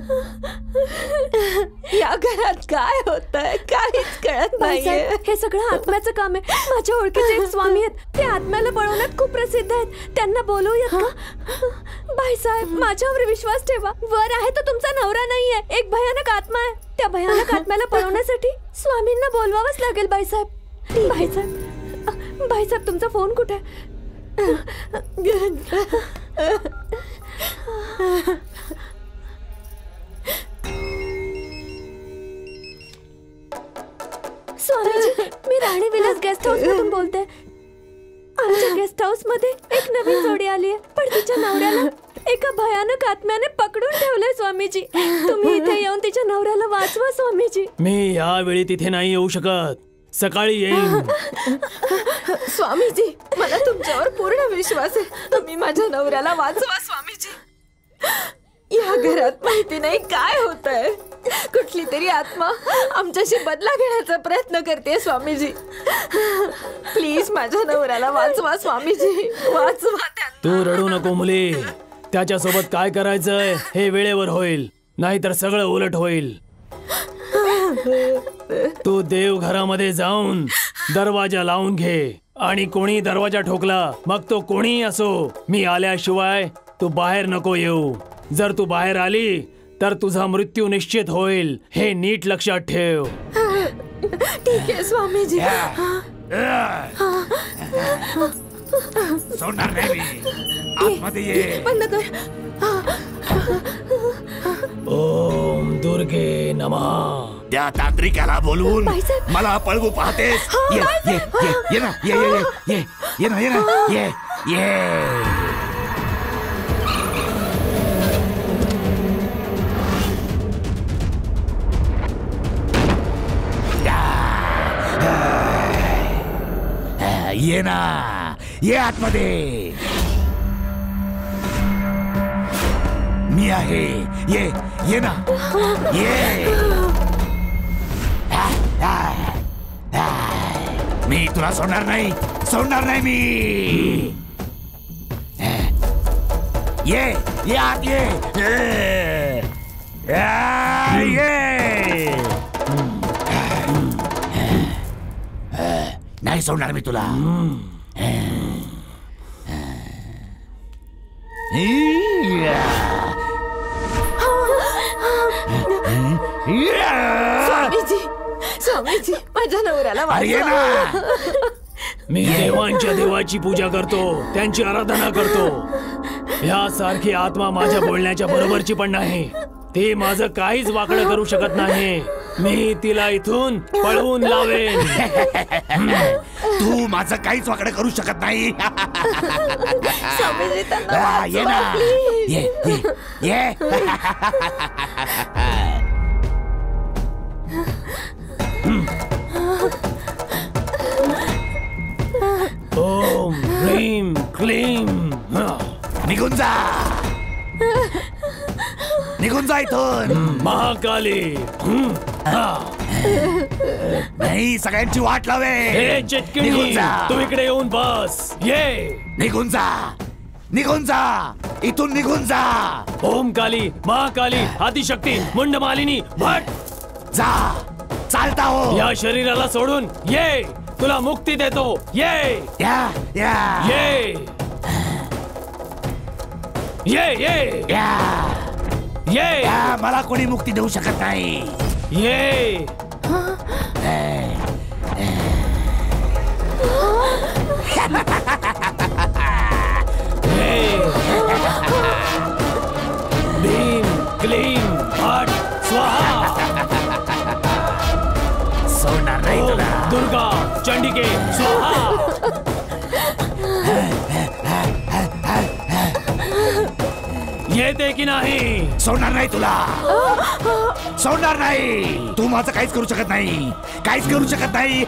या घरात काय होतंय काहीच कळत नाहीये. हे सगळं आत्म्याचं काम आहे. माझ्या ओळखीचे एक स्वामी आहेत, ते आत्म्याला पळवण्यात खूप प्रसिद्ध आहेत. त्यांना बोलवूयात का? बाईसाहेब माझ्यावर विश्वास ठेवा. वर आहे तो तुमचा नवरा नाहीये, एक भयानक आत्मा आहे. त्या भयानक आत्म्याला पळवण्यासाठी स्वामींना बोलवावंच लागेल. बाईसाहेब बाईसाहेब बाईसाहेब तुमचा फोन कुठे? स्वामीजी मी राणी विलास गेस्ट हाऊस मधून बोलते. आमच्या गेस्ट हाऊस मध्ये एक नवीन जोडी आली आहे, पण तिच्या नवऱ्याला एका भयानक आत्म्याने पकडून ठेवलंय. स्वामीजी तुम्ही इथे येऊन तिच्या नवऱ्याला वाचवा. स्वामीजी मी यावेळी तिथे नाही येऊ शकत, सकाळी येईन. स्वामीजी मला तुमच्यावर पूर्ण विश्वास आहे. तुम्ही माझ्या नवऱ्याला वाचवा स्वामीजी. या घरात माहिती नाही काय होतंय. कुठली तरी आत्मा आमच्याशी बदला घेण्याचा प्रयत्न करते. स्वामीजी प्लीज माझ्या नवऱ्याला वाचवा. स्वामीजी वाचवा. तू रडू नको मुली. त्याच्यासोबत काय करायचंय हे वेळेवर होईल, नाहीतर सगळं उलट होईल. तू देव घरामध्ये जाऊन दरवाजा लावून घे आणि कोणी दरवाजा ठोकला, मग तो कोणी असो, मी आल्याशिवाय तू बाहेर नको येऊ. जर तू बाहेर आली तर तुझा मृत्यू निश्चित होईल, हे नीट लक्षात ठेव. ठीक आहे स्वामीजी. सोडणार नाही मी. आतमध्ये ये. बंद कर. ओम दुर्गे नमः. त्या तांत्रिकाला बोलवून बाईसाहेब. मला पळवू पाहतेस? ये ये ये ये ना ये ये ये ये ये ना ये ना ये ये. ये ना ये आतमध्ये. मी आहे. ये ये ना ये. मी तुला सोडणार नाही, सोडणार नाही मी. ये ये आत ये. ये नाही सोडणार मी तुला. स्वामीजी स्वामीजी माझ्या नवऱ्याला वाचवा. मी देवांच्या देवाची पूजा करतो, त्यांची आराधना करतो. ह्यासारखी आत्मा माझ्या बोलण्याच्या बरोबरची पण नाही. ती माझं काहीच वाकडं करू शकत नाही. मी तिला इथून पळवून लावेन. तू माझं काहीच वाकडं करू शकत नाही. स्वामीजी त्यांना ये ना ये ये ये. ओम ह्रीम क्लीम. निघून जा, निघून जा इथून. महाकाली. नाही सगळ्यांची वाट लावे. हे चिटकिणी, निघून जा. तू इकडे येऊन बस. ये निघून जा, निघून जा इथून, निघून जा. ओम काली, महाकाली, आदिशक्ती, मुंड मालिनी, भट. जा, चालता हो. या शरीराला सोडून ये, तुला मुक्ती देतो. ये या या ये ये ये या ये या. मला कोणी मुक्ती देऊ शकत नाही. ये भीम सोडणार नाही तुला. दुर्गा चंडिके स्वाहा. येते की नाही? सोडणार नाही तुला, सोडणार नाही. तू माझं काहीच करू शकत नाही, काहीच करू शकत नाही.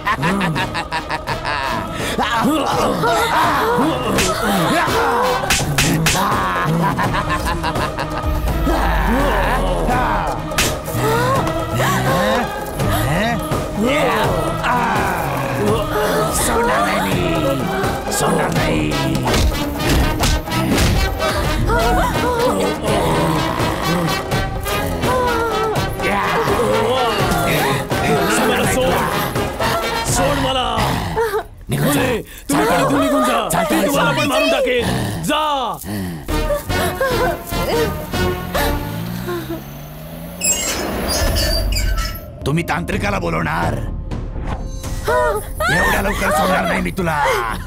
सोडणार नाही मी, सोडणार नाही. सोड मला. तू निघून जा. तुम्हाला पण मारून टाकेल. जा. तुम्ही तांत्रिकाला बोलवणार. एवढ्या लवकर सोडणार नाही मी तुला.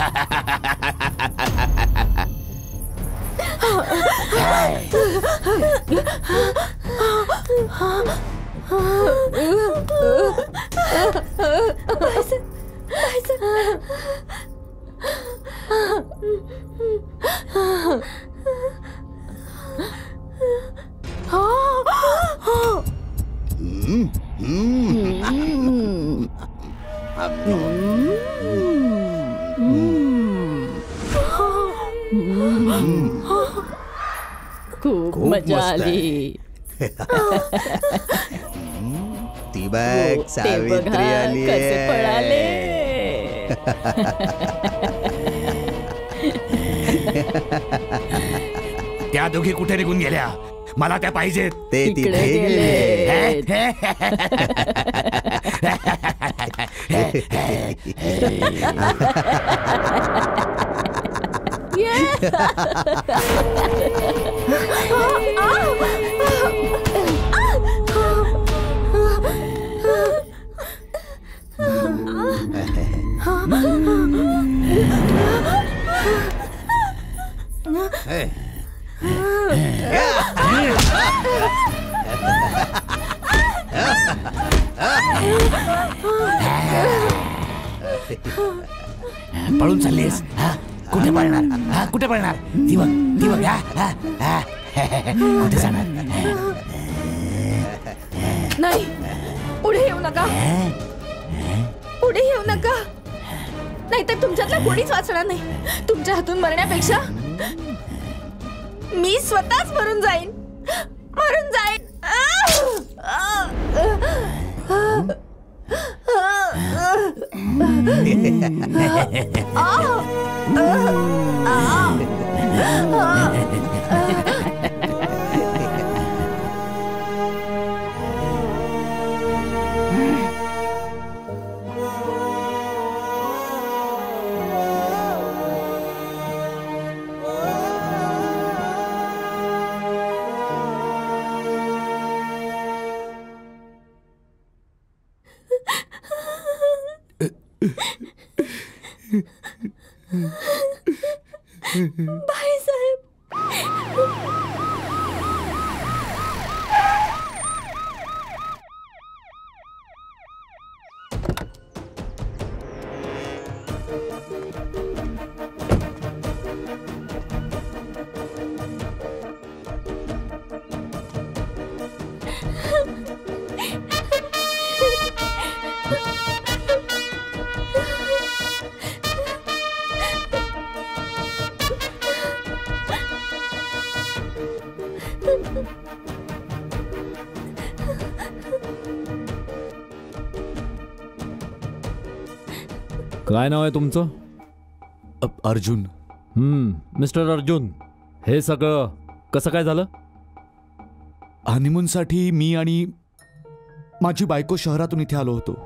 खूप मजा आली. ती बघ सावित्री आली. कसे पळाले. त्या दोघी कुठे निघून गेल्या? मला त्या पाहिजेत. ते तिथे गेले. पळून चाललीस? कुठे पळणार? हा, कुठे पळणार? ती बघ, ती बघ. कुठे जाणार? नाही, पुढे येऊ नका, पुढे येऊ नका, नाहीतर तुमच्यातला कोणीच वाचणार नाही. तुमच्या हातून मरण्यापेक्षा मी स्वतःच मरून जाईन, मरून जाईन. भाईसाहेब, काय नाव आहे तुमचं? अर्जुन. हम्म मिस्टर अर्जुन, हे सगळं कसं काय झालं? हनीमूनसाठी मी आणि माझी बायको शहरातून इथे आलो होतो.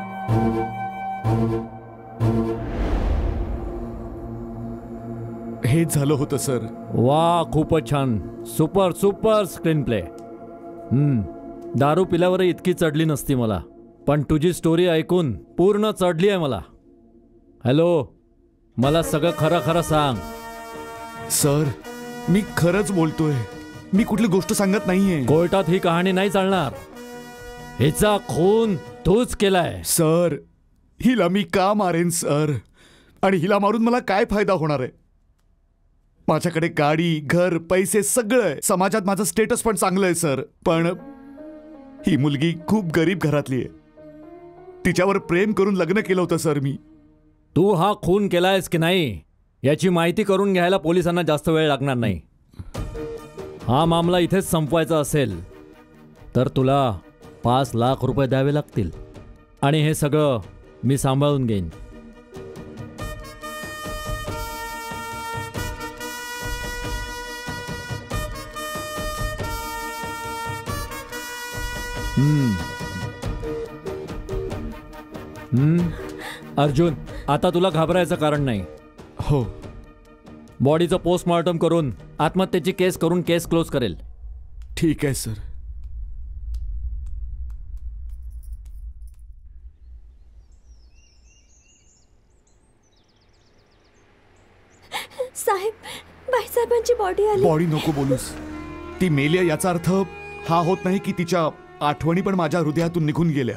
हे हेच झालं होतं सर. वा, खूपच छान. Super super screen play. हम्म दारू पिल्यावर इतकी चढली नसती मला, पण तुझी स्टोरी ऐकून पूर्ण चढली आहे मला. हॅलो, मला सगळं खरं खरं सांग. सर, मी खरंच बोलतोय. मी कुठली गोष्ट सांगत नाहीये. कोर्टात ही कहाणी नाही चालणार. हिचा खून तूच केलाय. सर, हिला मी का मारेन सर? आणि हिला मारून मला काय फायदा होणार आहे? माझ्याकडे गाडी, घर, पैसे सगळं आहे. समाजात माझं स्टेटस पण चांगलं आहे सर. पण ही मुलगी खूप गरीब घरातली आहे. तिच्यावर प्रेम करून लग्न केलं होतं सर मी. तू हा खून केलायस की नाही याची माहिती करून घ्यायला पोलिसांना जास्त वेळ लागणार नाही. हा मामला इथेच संपवायचा असेल तर तुला पाच लाख रुपये द्यावे लागतील आणि हे सगळं मी सांभाळून घेईन. हम्म हम्म अर्जुन, आता तुला घाबरायचं कारण नाही. हो. बॉडीचं पोस्टमॉर्टम करून आत्महत्येची केस करून केस क्लोज करेल. ठीक आहे सर. साहेब, बाईसाहेबांची बॉडी आली. बॉडी नको बोलूस. ती मेली याचा अर्थ हा होत नाही की तिच्या आठवणी पण माझ्या हृदयातून निघून गेल्या.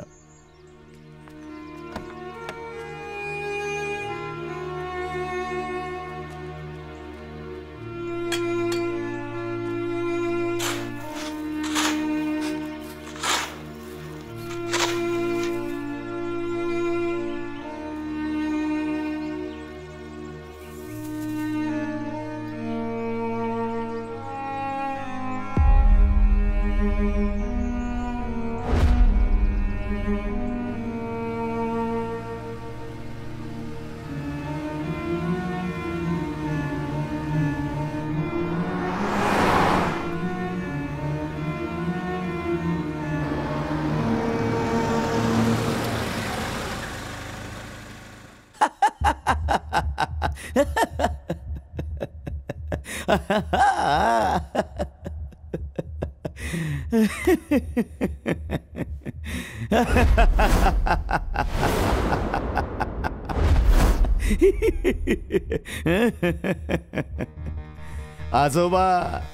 आजोबा,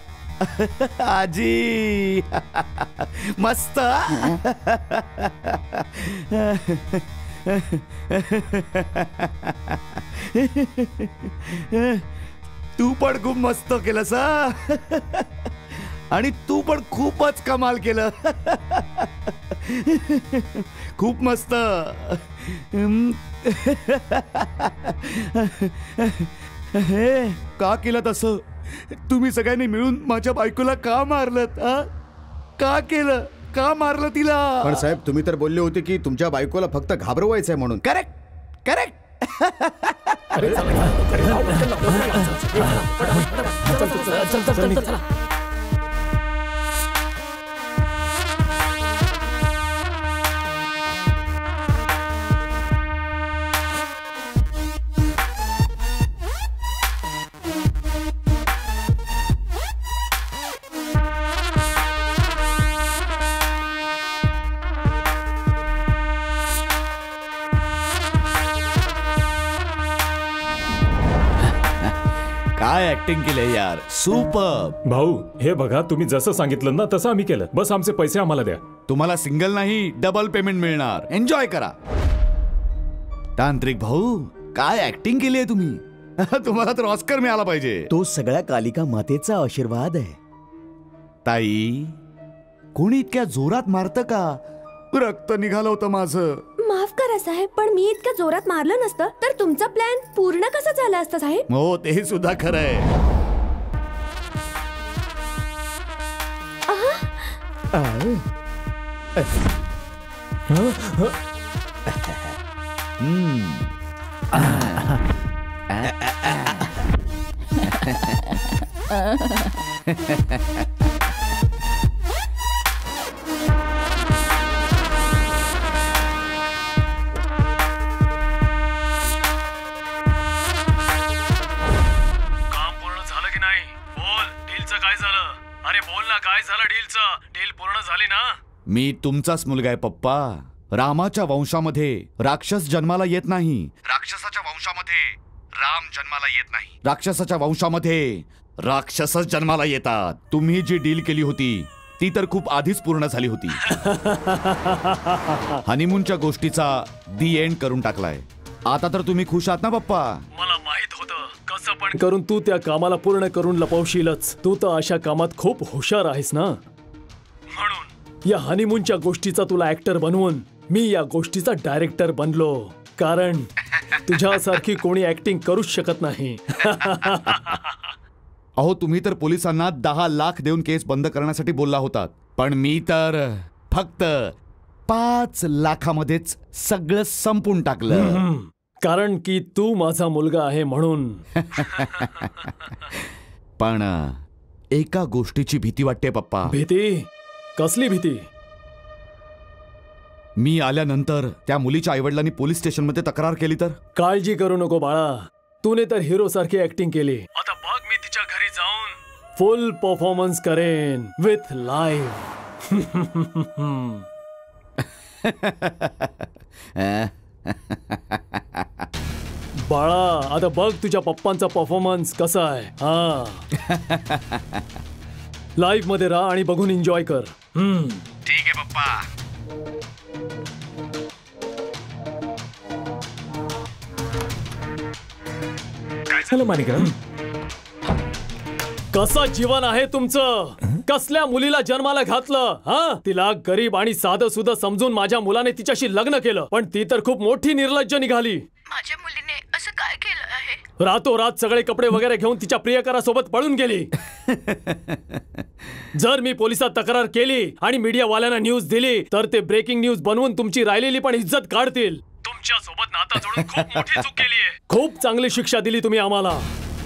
आजी, मस्त. तू पण खूप मस्त केलंस. आणि तू पण खूपच कमाल केलं. खूप मस्त. हे का केलं तसं? तुम्ही सगळ्यांनी मिळून माझ्या बायकोला का मारलं? का केलं? का मारलं तिला? पण साहेब, तुम्ही तर बोलले होते की तुमच्या बायकोला फक्त घाबरवायचंय म्हणून. Correct, correct. काय ऍक्टिंग केलंय यार, सुपर. भाऊ, हे बघा, तुम्ही जसं सांगितलं ना तसं आम्ही केलं. बस आमचे पैसे आम्हाला द्या. तुम्हाला सिंगल नाही डबल पेमेंट मिळणार. एन्जॉय करा. तांत्रिक भाऊ, काय ऍक्टिंग केली आहे तुम्ही. तुम्हाला तर ऑस्कर मिळाला पाहिजे. तो सगळ्या कालिका मातेचा आशीर्वाद आहे. ताई, कोणी इतक्या जोरात मारतं का? रक्त निघालं होतं माझं. माफ करा साहेब, पण मी इतक्या जोरात मारलं नसतं तर तुमचा प्लॅन पूर्ण कसा झाला असता साहेब? हो, ते सुद्धा खरंय. झाली ना? मी तुमचाच मुलगा आहे पप्पा. रामाच्या वंशामध्ये राक्षस जन्माला येत नाही. राक्षसाच्या वंशामध्ये राम जन्माला येत नाही. राक्षसाच्या वंशामध्ये राक्षसच जन्माला येतात. तुम्ही जी डील केली होती ती तर खूप आधीच पूर्ण झाली होती. हनीमूनच्या गोष्टीचा दी एंड करून टाकलाय. आता तर तुम्ही खुश आहात ना पप्पा? मला माहित होतं कसं पण करून तू त्या कामाला पूर्ण करून लपवशीलच. तू तर अशा कामात खूप हुशार आहेस ना. म्हणून या हनीमूनच्या गोष्टीचा तुला ऍक्टर बनवून मी या गोष्टीचा डायरेक्टर बनलो. कारण तुझ्यासारखी कोणी ऍक्टिंग करूच शकत नाही. अहो तुम्ही तर पोलिसांना दहा लाख देऊन केस बंद करण्यासाठी बोलला होतात. पण मी तर फक्त पाच लाखामध्येच सगळं संपून टाकलं. कारण की तू माझा मुलगा आहे म्हणून. पण एका गोष्टीची भीती वाटते पप्पा. भीती? कसली भीती? मी आल्यानंतर त्या मुलीच्या आईवडिलांनी पोलीस स्टेशनमध्ये तक्रार केली तर? काळजी करू नको बाळा. तूने तर हिरो सारखी ऍक्टिंग केली. आता बघ मी तिच्या घरी जाऊन फुल परफॉर्मन्स करेन विथ लाईव्ह. बाळा आता बघ तुझ्या पप्पांचा परफॉर्मन्स कसा आहे. हा लाईव्ह मध्ये राहा आणि बघून एन्जॉय कर. ठीक आहे पप्पा. काय झालं माणिकराव? कसं जीवन आहे तुमचं? कसल्या मुलीला जन्माला घातलं? हा तिला गरीब आणि साधं सुद्धा समजून माझ्या मुलाने तिच्याशी लग्न केलं. पण ती तर खूप मोठी निर्लज्ज निघाली. माझ्या मुलीने असं काय केलं आहे? रातोरात सगळे कपडे वगैरे घेऊन तिच्या प्रियकरासोबत पळून गेली. जर मी पोलिसात तक्रार केली आणि मीडियावाल्यांना न्यूज दिली तर ते ब्रेकिंग न्यूज बनवून तुमची राहिलेली पण इज्जत काढतील. तुमच्या सोबत नाता जोडून खूप मोठी चूक केली आहे. खूप चांगली शिक्षा दिली तुम्ही आम्हाला.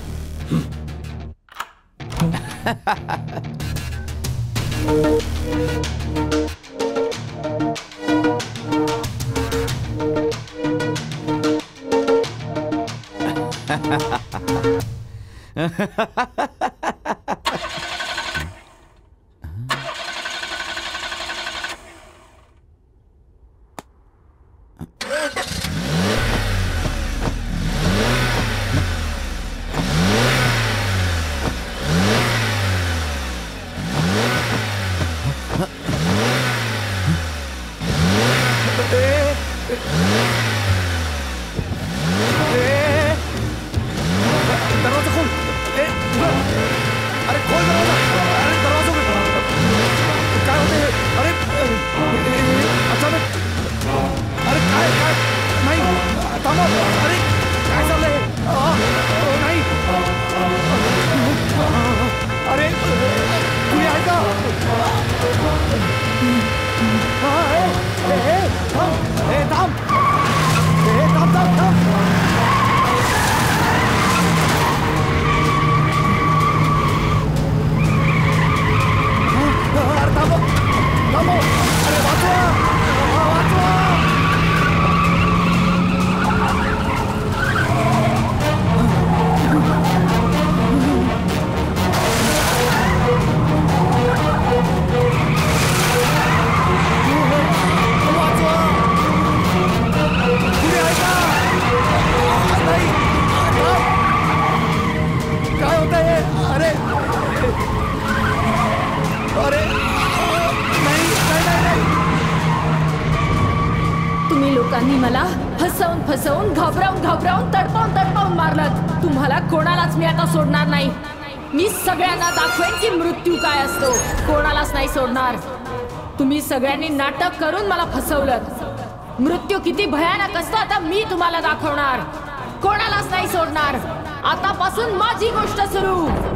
लोकांनी मला फसवून फसवून घाबरावून घाबरावून तडपावून तडपावून मारलं. तुम्हाला कोणालाच मी आता सोडणार नाही. मी सगळ्यांना दाखवेन की मृत्यू काय असतो. कोणालाच नाही सोडणार. तुम्ही सगळ्यांनी नाटक करून मला फसवलं. मृत्यू किती भयानक असतो आता मी तुम्हाला दाखवणार. कोणालाच नाही सोडणार. आतापासून माझी गोष्ट सुरू.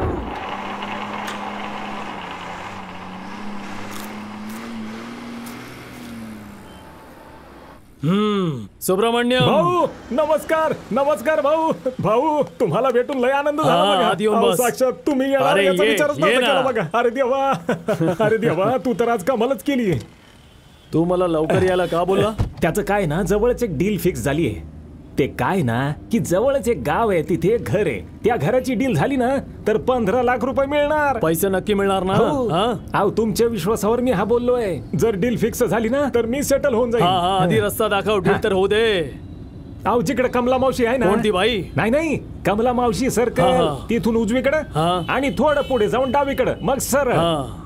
हम्म सुब्रमण्यम भाऊ नमस्कार. नमस्कार भाऊ. भाऊ तुम्हाला भेटून लय आनंद झाला बघा. आधी येऊन बस. साक्षात तुम्ही येणार अरे याचा ये, विचारच ये नव्हता ना. केला बघा. अरे देवा अरे देवा तू तर आज कमालच केली. तू मला लवकर यायला का बोलला? त्याचं काय ना जवळच एक डील फिक्स झाली आहे. ते काय ना की जवळच एक गाव आहे, तिथे घर आहे. त्या घराची डील झाली ना तर पंधरा लाख रुपये मिळणार. पैसे नक्की मिळणार ना? अहो तुमच्या विश्वासावर मी हा बोललोय. जर डील फिक्स झाली ना तर मी सेटल होऊन जाईल. आधी रस्ता दाखव, डील तर होऊ दे. अहो जिकडे कमला मावशी आहे ना. कोणती बाई? नाही नाही, कमला मावशी सर्कल, तिथून उजवीकडे आणि थोडं पुढे जाऊन डावीकडे, मग सरळ.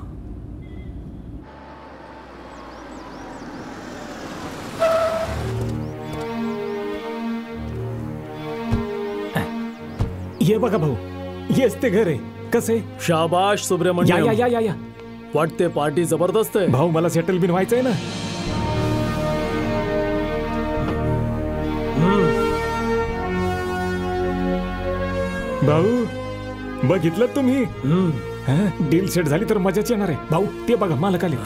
ये बघा भाऊ, येच ते घर आहे. कसे? शाबाश सुब्रमण्य. या या या या वाटते पार्टी जबरदस्त आहे. भाऊ मला सेटल बिन व्हायचंय ना. भाऊ बघितलं तुम्ही? डील सेट झाली तर मजाच येणार आहे. भाऊ ते बघा, मालक आले.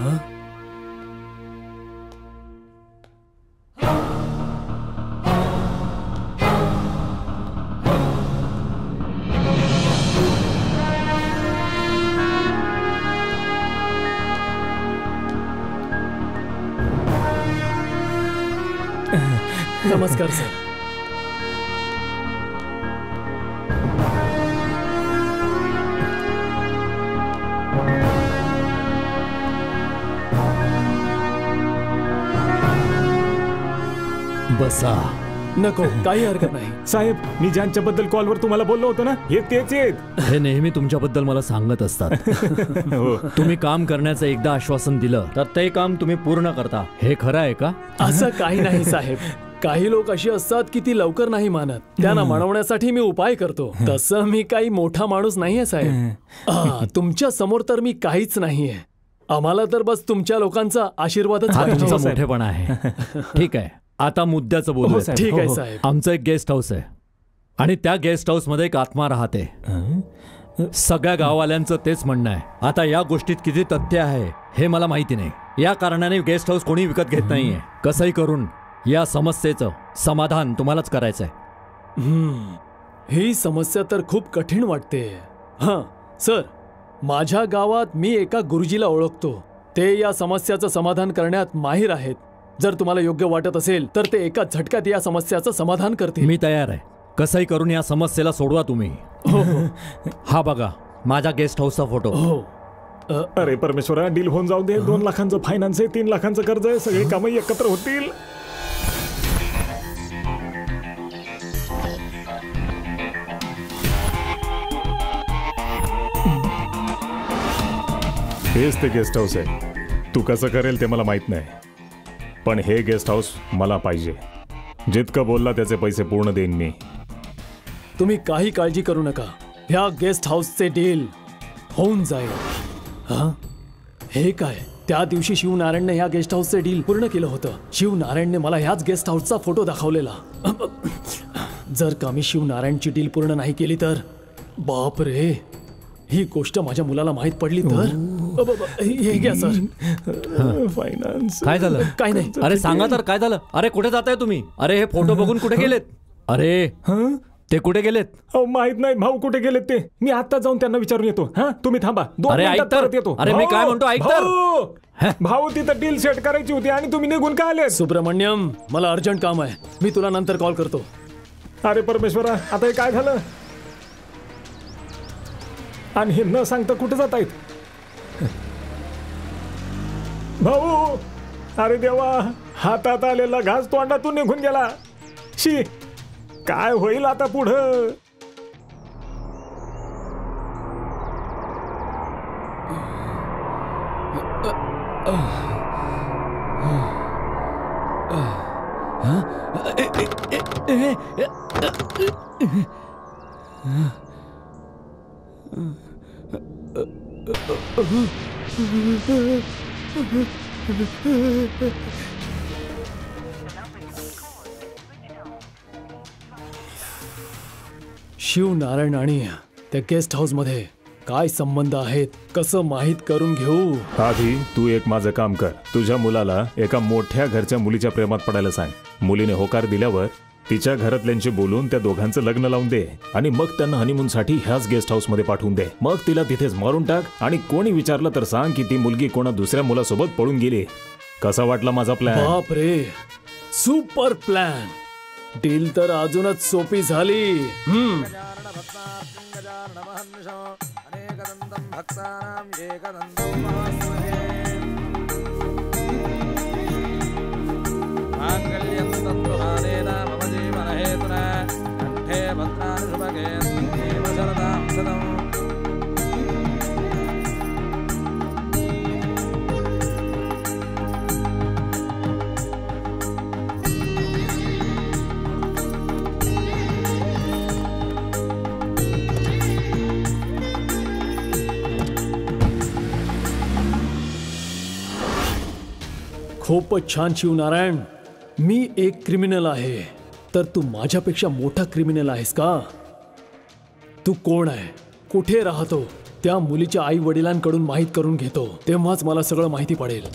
नमस्कार सर. बसा. नको, काही हरकत नाही. साहेब मी ज्यांच्या बद्दल कॉलवर तुम्हाला बोललो होतो ना, हे तेच आहेत. हे नेहमी तुमच्याबद्दल मला सांगत असतात. तुम्ही काम करण्याचं एकदा आश्वासन दिलं तर ते काम तुम्ही पूर्ण करता. हे खरं आहे का? असं काही नाही साहेब. काही लोक अशी असतात की ती लवकर नाही मानत. त्यांना मनवण्यासाठी मी उपाय करतो. तसं मी काही मोठा माणूस नाहीये साहेब. तुमच्या समोर तर मी काहीच नाहीये. आम्हाला तर बस तुमच्या लोकांचा आशीर्वादच हा तुमचा पाहिजे. मोठेपणा आहे. ठीक आहे, आता मुद्द्याचं बोलू. ठीक आहे साहेब. आमचं एक गेस्ट हाऊस आहे आणि त्या गेस्ट हाऊस मध्ये एक आत्मा राहते. सगळ्या गाववाल्यांचं तेच म्हणणं आहे. आता या गोष्टीत किती तथ्य आहे हे मला माहिती नाही. या कारणाने गेस्ट हाऊस कोणी विकत घेत नाहीये. कसंही करून या समस्येचं समाधान तुम्हालाच करायचंय. ही समस्या तर खूप कठीण वाटते. हा सर, माझ्या गावात मी एका गुरुजीला ओळखतो. ते या समस्याचं समाधान करण्यात माहिर आहेत. जर तुम्हाला योग्य वाटत असेल तर ते एका झटक्यात या समस्याचं समाधान करतील. मी तयार आहे. कसंही करून या समस्येला सोडवा तुम्ही. हा बघा माझ्या गेस्ट हाऊसचा फोटो. अरे परमेश्वरा, डील होऊन जाऊ दे. दोन लाखांचं फायनान्स आहे, तीन लाखांचं कर्ज आहे. सगळे कामं एकत्र होतील. हेच ते गेस्ट हाऊस आहे. तू कसं करेल ते मला माहित नाही, पण हे गेस्ट हाऊस मला पाहिजे. जितकं बोलला त्याचे पैसे पूर्ण देईन मी. तुम्ही काही काळजी करू नका. ह्या गेस्ट हाऊसचे डील होऊन जाईल. हा हे काय? त्या दिवशी शिवनारायणने ह्या गेस्ट हाऊसचे डील पूर्ण केलं होतं. शिवनारायणने मला ह्याच गेस्ट हाऊसचा फोटो दाखवलेला. जर का मी शिवनारायणची डील पूर्ण नाही केली तर बाप रे, ही गोष्ट माझ्या मुलाला माहित पडली तर. हे घ्या सर. फायनान्स. काय झालं? काय नाही. अरे सांगा तर काय झालं? अरे कुठे जाताय तुम्ही? अरे हे फोटो बघून कुठे गेलेत? अरे ते कुठे गेलेत? अहो माहित नाही भाऊ कुठे गेलेत ते. मी आता जाऊन त्यांना विचारून येतो. हा तुम्ही थांबा. अरे ऐक तर. येतो. अरे मी काय म्हणतो ऐक तर. भाऊ तिथं डील सेट करायची होती आणि तुम्ही निघून का आले? सुब्रमण्यम, मला अर्जंट काम आहे. मी तुला नंतर कॉल करतो. अरे परमेश्वरा, आता हे काय झालं? आणि हे न सांगता कुठे जात आहेत भाऊ? अरे देवा, हातात आलेला घास तोंडातून निघून गेला. शी, काय होईल आता पुढं? शिवनारायण आणि त्या गेस्ट हाऊस मध्ये काय संबंध आहेत, कसं माहित करून घेऊ? आधी तू एक माझं काम कर. तुझ्या मुलाला एका मोठ्या घरच्या मुलीच्या प्रेमात पडायला सांग. मुलीने होकार दिल्यावर तिच्या घरातल्यांशी बोलून त्या दोघांचं लग्न लावून दे आणि मग त्यांना हनीमून साठी ह्याच गेस्ट हाऊस मध्ये पाठवून दे. मग तिला तिथेच मारून टाक आणि कोणी विचारलं तर सांग की ती मुलगी कोणा दुसऱ्या मुलासोबत पळून गेली. कसा वाटला माझा प्लॅन? बाप रे, सुपर प्लॅन. डील तर अजूनच सोपी झाली. हम्म खूपच छान शिवनारायण. मी एक क्रिमिनल आहे तर तू माझ्यापेक्षा मोठा क्रिमिनल आहेस का? तू कोण आहे, कुठे राहतो, त्या मुलीच्या आई वडिलांकडून माहित करून घेतो, तेव्हाच मला सगळं माहिती पडेल.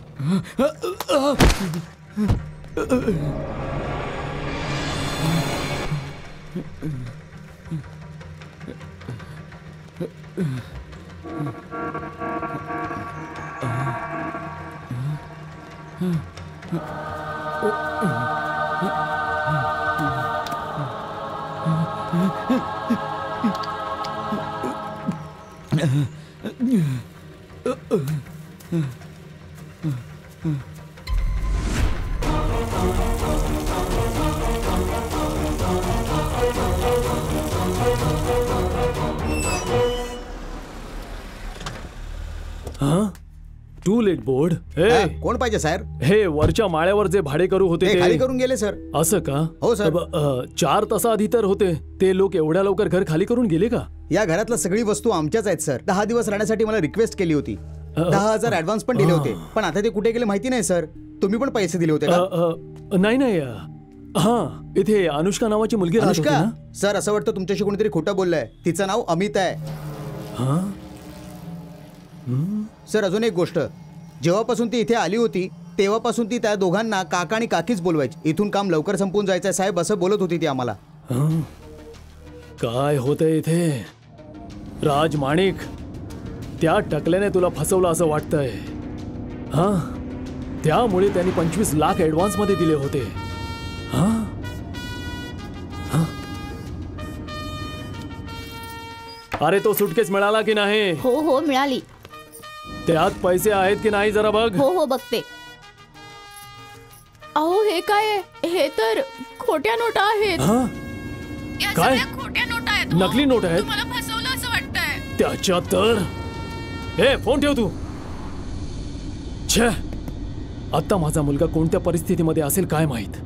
To let board. हा, कोण पाहिजे सर? हे वरच्या माळ्यावर जे भाडेकरू होते ते ते खाली करून गेले सर. असं का? हो सर. ब- अ, चार तासाआधी तर होते ते लोक. एवढ्या लवकर घर खाली करून गेले का? या घरातल्या सगळी वस्तू आमच्याच आहेत सर. दहा दिवस राहण्यासाठी मला रिक्वेस्ट केली होती. दहा हजार ऍडव्हान्स पण दिले होते, पण आता ते कुठे गेले माहिती नाही सर. तुम्ही पण पैसे दिले होते अ, का? अ, नाही नाही अ, हा इथे अनुष्का नावाची मुलगी राहत होती अनुष्का ना? सर, असं वाटतं तुमच्याशी कोणीतरी खोटं बोललंय. तिचं नाव अमित आहे. हा? सर, अजून एक गोष्ट, जेव्हापासून ती इथे आली होती तेव्हापासून ती त्या दोघांना काका आणि काकीच बोलवायची. इथून काम लवकर संपून जायचंय साहेब असं बोलत होती ती आम्हाला. हं? काय होतंय इथे? राज माणिक, त्या टकल्याने तुला फसवलं असं वाटतंय. हा, त्यामुळे त्यांनी पंचवीस लाख ऍडव्हान्स मध्ये दिले होते. हा? हा? अरे तो सुटकेस मिळाला की नाही? हो हो मिळाली. त्यात पैसे आहेत की नाही जरा बघ. हो हो बघते. अहो हे काय आहे? हे तर खोट्या नोटा आहेत. हा? या काय? सगळ्या खोट्या नोटा आहेत. नकली नोट आहेत? तुम्हाला फसवलं असं वाटतंय. त्याच्या तर हे फोन ठेव तू. छे, आता माझा मुलगा कोणत्या परिस्थितीमध्ये असेल काय माहित.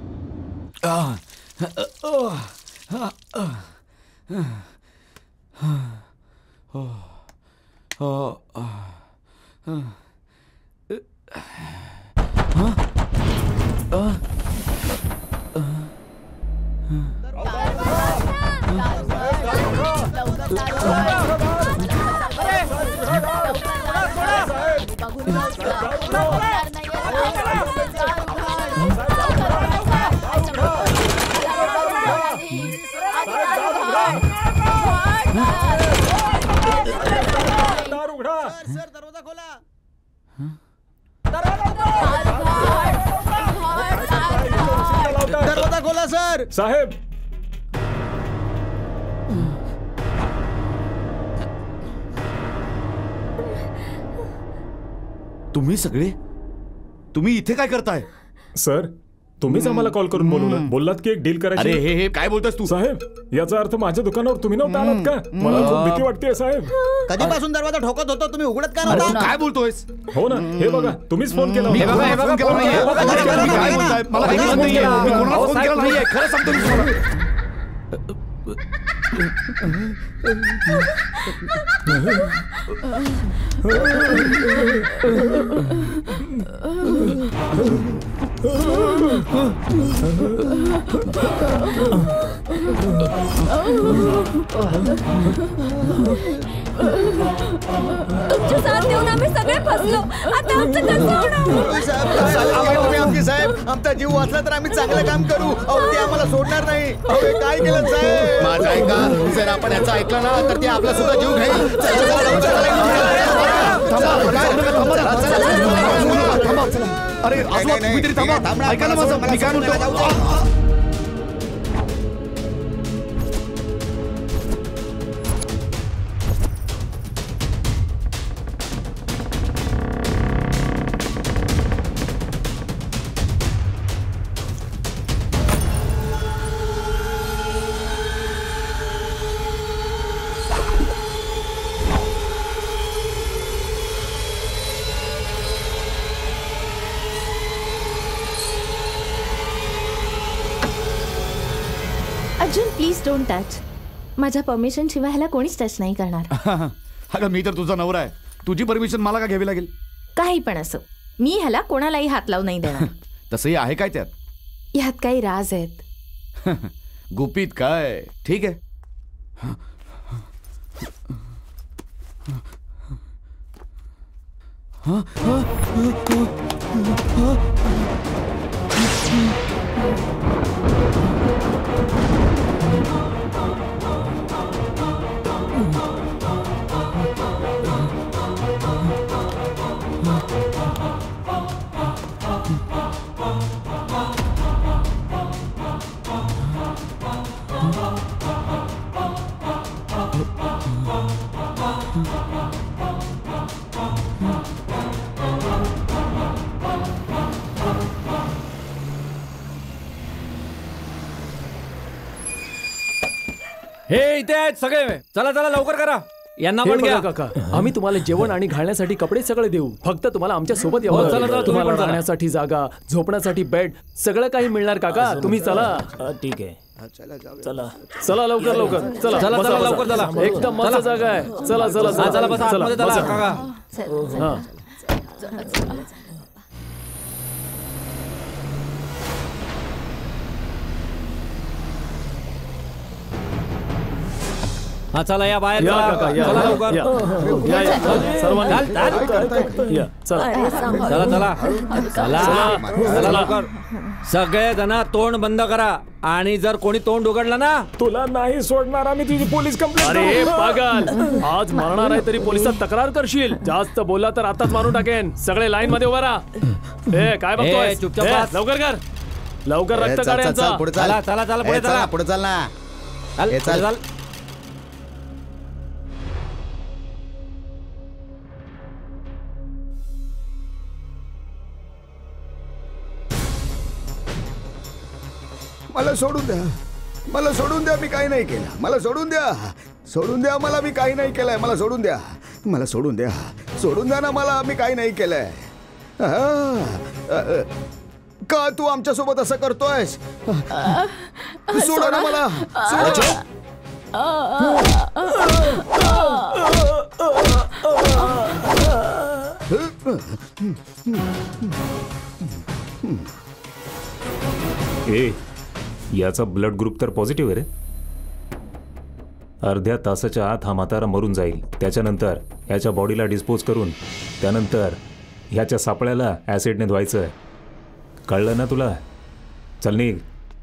सर, दरवाजा खोला. दरवाजा खोला सर. साहेब, तुम्ही सगळे तुम्ही इथे काय करताय? सर, तुम्हीच आम्हाला कॉल करून बोलवलं. बोललात की एक डील करायची. अरे हे हे काय बोलतोस तू? साहेब, याचा अर्थ माझ्या दुकानावर तुम्ही नव्हता आलात का? मला खूप भीती वाटते साहेब. कधीपासून दरवाजा ठोकत होतो, तुम्ही उघडत का अरे तू नव्हता? काय बोलतोयस? हो ना, हे बघा, तुम्हीच फोन केला मी होता. बघा, हे बघा, फोन नाहीये. हे बघा, अरे, हे बघा, तुम्ही काय हे बघा. बोलताय? मला हे काही बघा, नाहीये. हे मी बघा. कोणाला अहो, फोन साहेब, केला नाहीये. खरं सांगतो मी तुम्हाला. तुमची साथ देऊन आम्ही सगळे फसलो. आता आमचं कसं होणार? साहेब, साहेब, तुम्ही आमची साहेब, आमचा जीव वाचला तर आम्ही चांगलं काम करू. अहो, ते आम्हाला सोडणार नाही. अहो, हे काय केलं साहेब? माझं ऐका, जर आपण याचं ऐकलं ना तर ते आपला सुद्धा जीव घेईल. चला, चला, चला, चला, चला. अरे आजोबा, तुम्ही तरी थांबा. ऐका ना माझं, मी काय म्हणतो. Arjun please don't touch. माझ्या परमिशन शिवाय ह्याला कोणीच टच नाही करणार. अगं मी तर तुझा नवरा आहे, तुझी परमिशन मला का घ्यावी लागेल? काही पण असो, मी ह्याला कोणालाही हात लावू नाही देणार. तसंही आहे काय त्यात? ह्यात काही राज आहेत. गुपित काय? ठीक आहे. हे इथे आहेत सगळे, चला चला लवकर करा. यांना हे पण बघा घ्या. काका, आम्ही तुम्हाला जेवण आणि घालण्यासाठी कपडे सगळे देऊ. फक्त तुम्हाला आमच्या सोबत हो, चला, चला, यावं. तुम्ही तुम्हाला पण चला. राहण्यासाठी जागा, झोपण्यासाठी बेड, सगळं काही मिळणार काका. तुम्ही चला. ठीक आहे, चला चला लवकर लवकर चला. चला, बसा, चला, बसा. लवकर चला. एकदम मस्त चला. जागा आहे. चला चला हा, चला बसा आतमध्ये चला बसा. काका. हा. हा चला या बाहेर या चला. काका, या. चला लवकर. या, या, या. चल, सर्वांनी. चाल, चाल. या, चला. चला चला चला चला लवकर. सगळे जण तोंड बंद करा आणि जर कोणी तोंड उघडलं ना तुला नाही सोडणार आम्ही, तुझी पोलीस कंप्लेंट. अरे पागल, आज मारणार आहे तरी पोलिसात तक्रार करशील. जास्त बोलला तर आताच मारून टाकेन. सगळे लाईन मध्ये उभा राहा. ए काय बघतोय? ए, चुपचाप ए, बस. लवकर कर, लवकर ए, रक्त चल, चल, काढायचा. चल, पुढे चाल. चला चला चला पुढे ए, चला चला पुढे चाल ना. चल, ए, पुढे चल. चल. मला सोडून द्या, मला सोडून द्या. मी काही नाही केलं. मला सोडून द्या, सोडून द्या मला. मी काही नाही केलंय. मला सोडून द्या, मला सोडून द्या, सोडून द्या ना मला. मी काही नाही केलंय. हा. अ, का तू आमच्या सोबत असं करतोयस? सोडा ना मला. सोडा. ए याचा ब्लड ग्रुप तर पॉझिटिव्ह आहे रे. अर्ध्या तासाच्या आत हा म्हातारा मरून जाईल. त्याच्यानंतर ह्याच्या बॉडीला डिस्पोज करून त्यानंतर ह्याच्या सापळ्याला ॲसिडने धुवायचं आहे. कळलं ना तुला? चल निघ.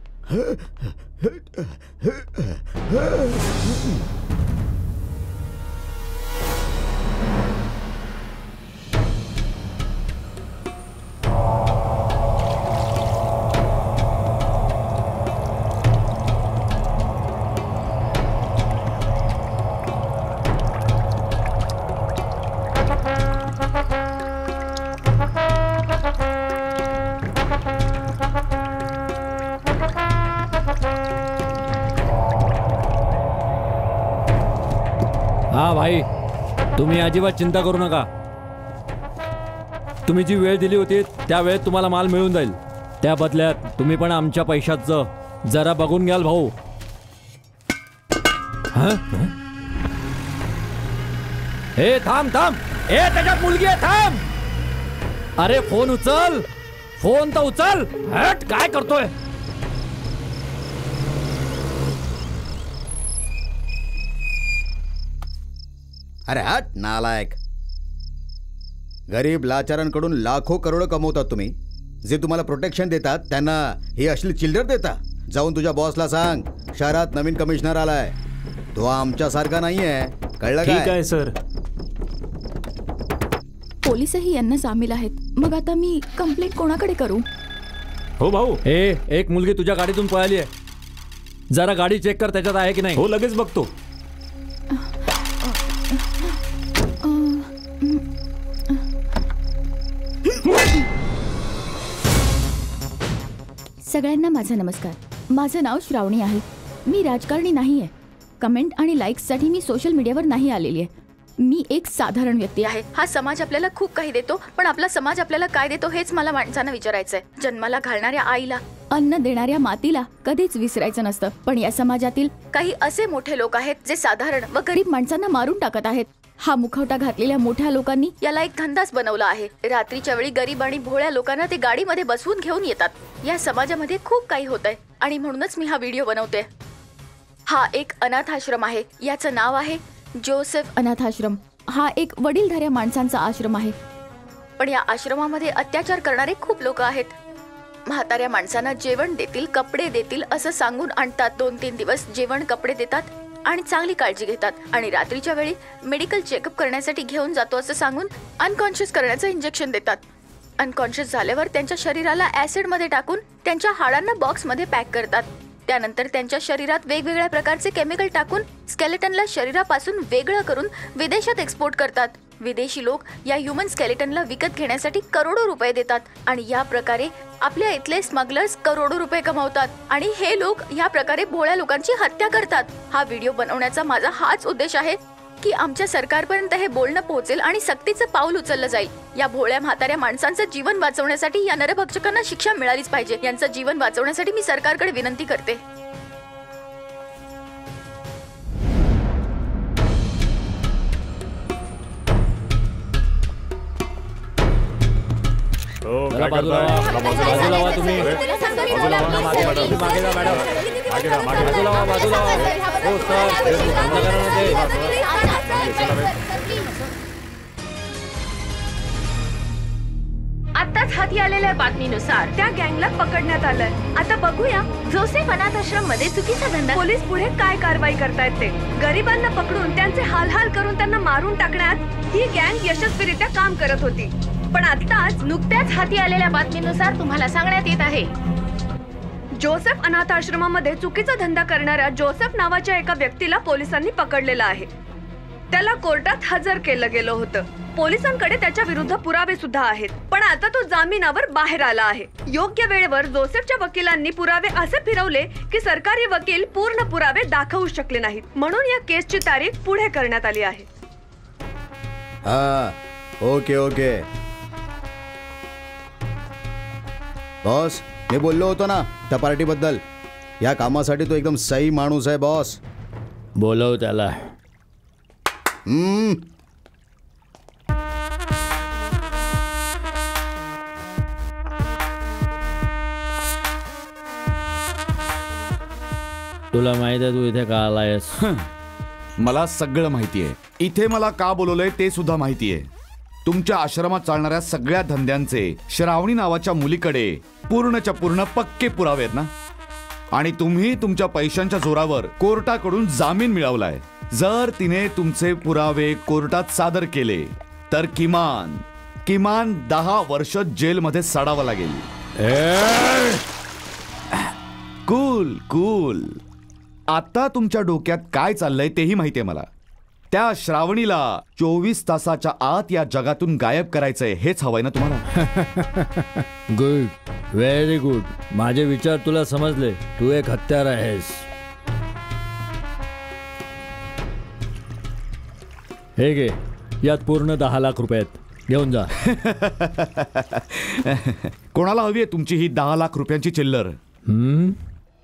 हा भाई, तुम्ही अजिबात चिंता करू नका. तुम्ही जी वेळ दिली होती त्या वेळेत तुम्हाला माल मिळून जाईल. त्या बदल्यात तुम्ही पण आमच्या पैशाचं जरा बघून घ्याल भाऊ. हं? ए थांब थांब. ए त्याच्यात मुलगी आहे, थांब. अरे फोन उचल, फोन तर उचल. हट, काय करतोय? अरे हट नालायक. गरीब लाचारांकडून लाखो करोड कमवतात तुम्ही. जे तुम्हाला प्रोटेक्शन देतात त्यांना ही असली चिल्लर देता. जाऊन तुझ्या बॉसला सांग शहरात नवीन कमिशनर आलाय. तो आमच्यासारखा नाहीये. कळलं ठीक काय? आहे सर. पोलीसही यांना सामील आहेत. मग आता मी कंप्लेंट कोणाकडे करू? हो भाऊ. ए एक मुलगी तुझ्या गाडीतून पळाली आहे. जरा गाडी चेक कर, त्याच्यात आहे की नाही. हो लगेच बघतो. सगळ्यांना माझा नमस्कार. माझं नाव श्रावणी आहे. मी राजकारणी नाही आहे. कमेंट आणि लाईक्ससाठी मी सोशल मीडियावर नाही आलेली आहे. मी एक साधारण व्यक्ती आहे. हा समाज आपल्याला खूप काही देतो, पण आपला समाज आपल्याला काय देतो हेच मला माणसांना विचारायचंय. जन्माला घालणाऱ्या आईला, अन्न देणाऱ्या मातीला कधीच विसरायचं नसतं. पण या समाजातील काही असे मोठे लोक आहेत जे साधारण व गरीब माणसांना मारून टाकत आहेत. हा मुखवटा घातलेल्या मोठ्या लोकांनी याला एक धंदाच बनवला आहे. रात्रीच्या वेळी गरीब आणि भोळ्या लोकांना ते गाडीमध्ये बसवून घेऊन येतात. या समाजामध्ये खूप काही होतंय आणि म्हणूनच मी हा व्हिडिओ बनवते. हा एक अनाथ आश्रम आहे. याचं नाव आहे जोसेफ अनाथ आश्रम. हा एक वडीलधाऱ्या माणसांचा आश्रम आहे. पण या आश्रमामध्ये अत्याचार करणारे खूप लोक आहेत. म्हाताऱ्या माणसांना जेवण देतील, कपडे देतील असं सांगून आणतात. दोन तीन दिवस जेवण, कपडे देतात आणि चांगली काळजी घेतात. आणि रात्रीच्या वेळी मेडिकल चेकअप करण्यासाठी घेऊन जातो असं सांगून अनकॉन्शियस करण्याचं इंजेक्शन देतात. अनकॉन्शियस झाल्यावर त्यांच्या शरीराला ऍसिडमध्ये टाकून त्यांच्या हाडांना बॉक्समध्ये पॅक करतात. त्यानंतर त्यांच्या शरीरात वेगवेगळ्या प्रकारचे केमिकल टाकून स्केलेटनला शरीरापासून वेगळं करून विदेशात एक्सपोर्ट करतात. विदेशी लोक या ह्युमन स्केलेटनला विकत घेण्यासाठी करोडो रुपये देतात आणि या प्रकारे आपल्या इथले स्मगलर्स करोडो रुपये कमावतात. आणि हे लोक या प्रकारे भोळ्या लोकांची हत्या करतात. हा व्हिडिओ बनवण्याचा माझा हाच उद्देश आहे की आमच्या सरकारपर्यंत हे बोलणं पोहोचेल आणि सक्तीचं पाऊल उचललं जाईल. या भोळ्या म्हाताऱ्या माणसांचं जीवन वाचवण्यासाठी या नरभक्षकांना शिक्षा मिळालीच पाहिजे. यांचं जीवन वाचवण्यासाठी मी सरकारकडे विनंती करते. आताच हाती आलेल्या बातमीनुसार त्या गँगला पकडण्यात आलंय. आता बघूया जोसेफ अनाथ आश्रम मध्ये चुकीचा धंदा पोलीस पुढे काय कारवाई करतायत ते. गरिबांना पकडून त्यांचे हालहाल करून त्यांना मारून टाकण्यात ही गँग यशस्वीरित्या काम करत होती. पण आताच नुकत्याच हाती आलेल्या बातमीनुसार तुम्हाला सांगण्यात येत आहे जोसेफ अनाथ आश्रमामध्ये चुकीचा धंदा करणाऱ्या जोसेफ नावाच्या एका व्यक्तीला पोलिसांनी पकडलेला आहे. त्याला कोर्टात हजर केलं गेलं होतं. पोलिसांकडे त्याच्या विरुद्ध पुरावे सुद्धा आहेत. पण आता तो जामिनावर बाहेर आला आहे. योग्य वेळेवर जोसेफच्या वकिलांनी पुरावे असे फिरवले की सरकारी वकील पूर्ण पुरावे दाखवू शकले नाहीत. म्हणून या केसची तारीख पुढे करण्यात आली आहे. हा, ओके ओके बॉस, मी बोललो होतो ना त्या पार्टी बद्दल. या कामासाठी तो एकदम सही माणूस आहे बॉस. बोलव त्याला. हम्म तुला माहित आहे तू इथे का आलायस? मला सगळं माहिती आहे. इथे मला का बोलवलंय ते सुद्धा माहिती आहे. तुमच्या आश्रमात चालणाऱ्या सगळ्या धंद्यांचे श्रावणी नावाच्या मुलीकडे पूर्णच्या पूर्ण पक्के पुरावे आहेत ना. आणि तुम्ही तुमच्या पैशांच्या जोरावर कोर्टाकडून जामीन मिळवलाय. जर तिने तुमचे पुरावे कोर्टात सादर केले तर किमान किमान दहा वर्ष जेलमध्ये सडावं लागेल. Cool cool. आता तुमच्या डोक्यात काय चाललंय तेही माहितीये मला. त्या श्रावणीला चोवीस तासाच्या आत या जगातून गायब करायचंय, हेच हवंय ना तुम्हाला? Good, very good. माझे विचार तुला समजले. तू एक हत्यार आहेस. हे घे, यात पूर्ण दहा लाख रुपये आहेत. घेऊन जा. कोणाला हवी आहे तुमची ही दहा लाख रुपयांची चिल्लर? हम्म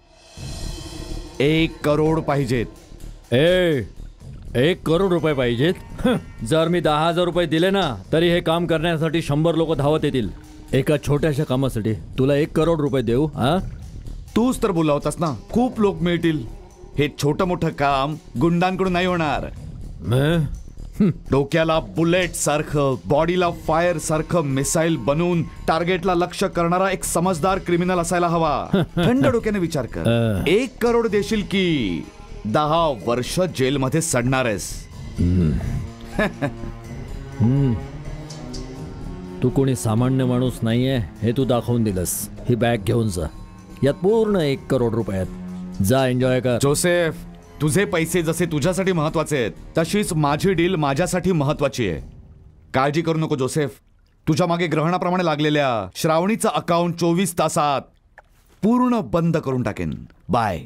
एक करोड पाहिजेत. ए एक करोड रुपये पाहिजेत? जर मी दहा हजार रुपये दिले ना तरी हे काम करण्यासाठी शंभर लोक धावत येतील. एका छोट्याशा कामासाठी तुला एक करोड रुपये देऊ? हा, तूच तर बोलला होतास ना खूप लोक मिळतील. हे छोटं मोठं काम गुंडांकडून नाही होणार. डोक्याला बुलेट सारखं, बॉडीला फायर सारखं मिसाईल बनवून टार्गेटला लक्ष्य करणारा एक समजदार क्रिमिनल असायला हवा. थंड डोक्याने विचार कर. एक करोड देशील की दहा वर्ष जेलमध्ये सडणार आहेस. तू कोणी सामान्य माणूस नाहीये हे तू दाखवून दिलंस. ही बॅग घेऊन जा. यात पूर्ण एक करोड रुपये आहेत. जा, एन्जॉय कर. जोसेफ, तुझे पैसे जसे तुझ्यासाठी महत्वाचे आहेत तशीच माझी डील माझ्यासाठी महत्वाची आहे. काळजी करू नको जोसेफ. तुझ्या मागे ग्रहणाप्रमाणे लागलेल्या श्रावणीचं अकाउंट चोवीस तासात पूर्ण बंद करून टाकेन. बाय.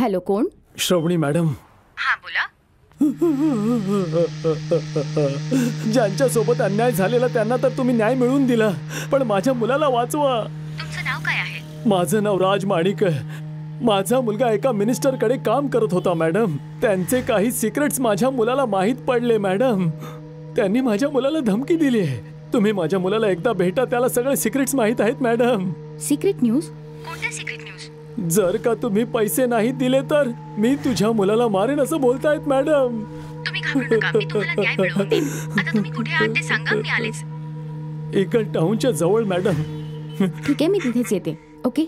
हॅलो, कोण? श्रवणी मॅडम. हा बोला. ज्यांच्या सोबत अन्याय झालेला त्यांना तर तुम्ही न्याय मिळवून दिला, पण माझ्या मुलाला वाचवा. तुमचं नाव काय आहे? माझं नाव राज माणिक आहे. माझा मुलगा एका मिनिस्टरकडे काम करत होता मॅडम. त्यांचे काही सिक्रेट्स माझ्या मुलाला माहीत पडले मॅडम. त्यांनी माझ्या मुलाला धमकी दिली आहे. तुम्ही माझ्या मुलाला एकदा भेटा, त्याला सगळे सिक्रेट्स माहीत आहेत मॅडम. Secret news? कोणते सिक्रेट न्यूज? जर का तुम्ही पैसे नाही दिले तर मी तुझ्या मुलाला मारेन असं बोलतायत मॅडम. तुम्ही घाबरू नका, मी तुम्हाला न्याय मिळवून देईन. आता तुम्ही कुठे आहात ते सांगा, मी आलेच. इकल टाउनच्या जवळ मॅडम. ठीक आहे, मी तिथेच येते. ओके.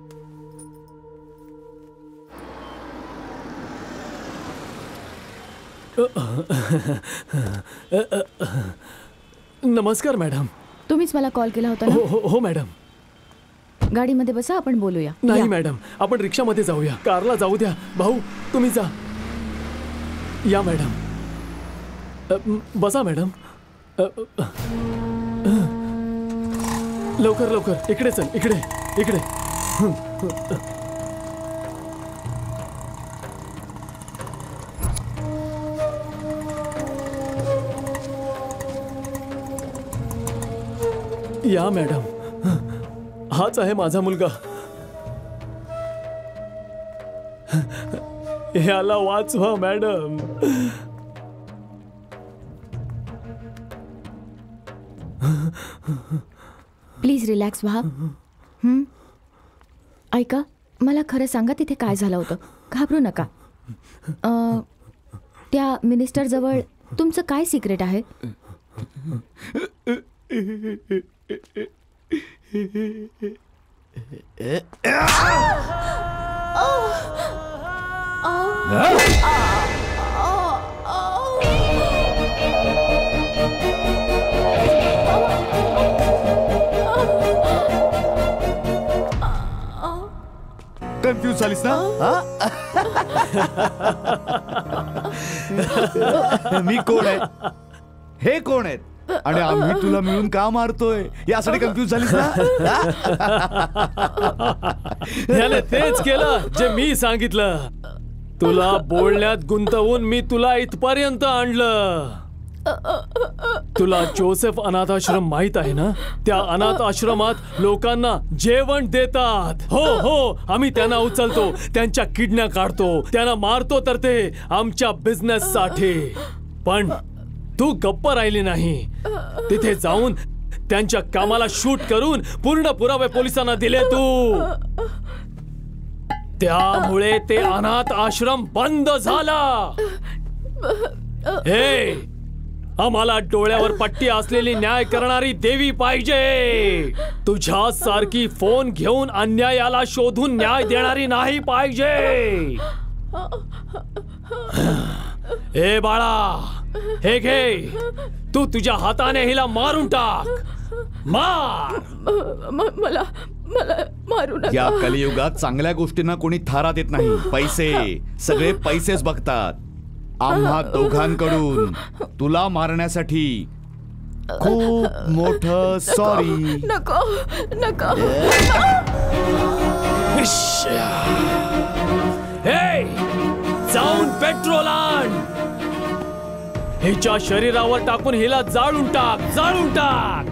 नमस्कार मॅडम. तुम्हीच मला कॉल केला होता ना? हो हो हो मॅडम. गाडीमध्ये बसा, आपण बोलूया. नाही मॅडम, आपण रिक्षामध्ये जाऊया. कारला जाऊ द्या. भाऊ तुम्ही जा. या मॅडम. अ, बसा मॅडम. अ, अ, लवकर लवकर इकडे चल. इकडे इकडे. या मॅडम. हाच आहे माझा मुलगा. याला वाचवा मॅडम. प्लीज रिलॅक्स व्हा. हं? ऐका, मला खरं सांगा तिथे काय झालं होतं. घाबरू नका. अ, त्या मिनिस्टर जवळ तुमचं काय सिक्रेट आहे? कन्फ्यूज झालीस ना? मी कोण आहे, हे कोण आहेत आणि आम्ही तुला मिळून का मारतोय यासाठी कन्फ्यूज झालीस ना? याने तेच केलं जे मी सांगितलं. तुला बोलण्यात गुंतवून मी तुला इथपर्यंत आणलं. तुला जोसेफ अनाथाश्रम माहित आहे ना? त्या अनाथ आश्रमात लोकांना जेवण देतात. हो हो, आम्ही त्यांना उचलतो, त्यांच्या किडन्या काढतो, त्यांना मारतो तर ते आमच्या बिझनेस साठी. पण तू गप्प राहिली नाही. तिथे जाऊन त्यांच्या कामाला शूट करून पूर्ण पुरावे पोलिसांना दिले तू. त्यामुळे ते अनाथ आश्रम बंद झाला. हे, आम्हाला डोळ्यावर पट्टी असलेली न्याय करणारी देवी पाहिजे. तुझ्या सारखी फोन घेऊन अन्यायाला शोधून न्याय देणारी नाही पाहिजे. ए बाळा, हे घे. तू तुझ्या हाताने हिला मारून टाक. मार. मला मला मारू नका. या कलियुगात चांगल्या गोष्टींना कोणी थारा देत नाही. पैसे, सगळे पैसेच बघतात. आम्हा दोघांकडून तुला मारण्यासाठी खूप मोठं सॉरी. नको नको. हे, जाऊन पेट्रोल आण. हिच्या शरीरावर टाकून हिला जाळून टाक. जाळून टाक.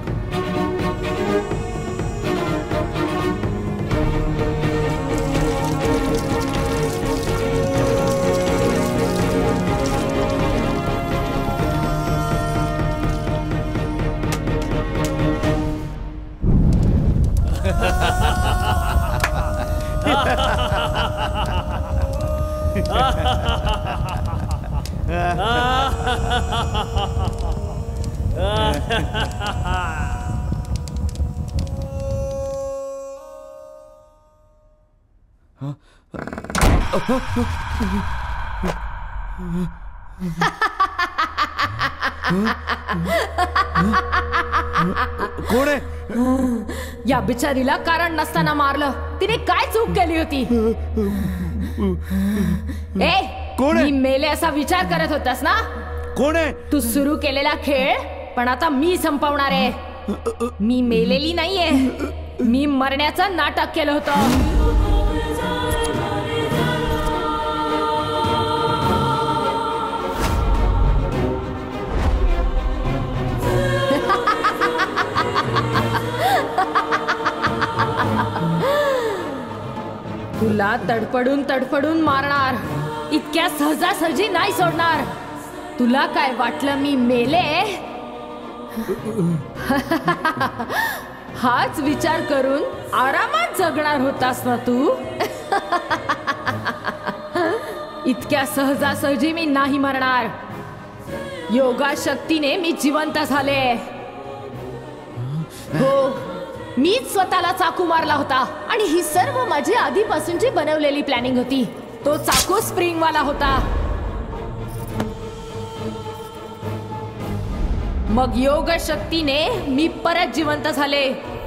कोण आहे? या बिचारीला कारण नसताना मारलं. तिने काय चूक केली होती? ए, कोण आहे? मी मेले असा विचार करत होतास ना? कोण आहे? तू सुरू केलेला खेळ पण आता मी संपवणार आहे. मी मेलेली नाहीये. मी मरण्याचं नाटक केलं होतं. तुला तडफडून तडफडून मारणार, इतक्या सहजासहजी नाही सोडणार. तुला काय वाटलं मी मेले? हाच विचार करून आरामात जगणार होतास ना तू? इतक्या सहजासहजी मी नाही मरणार. योगा शक्तीने मी जिवंत झाले. हो, मीच स्वतःला चाकू मारला होता आणि ही सर्व माझी आधीपासूनची बनवलेली प्लॅनिंग होती. तो चाकू स्प्रिंग वाला होता. मग योग शक्तीने मी परत जिवंत झाले.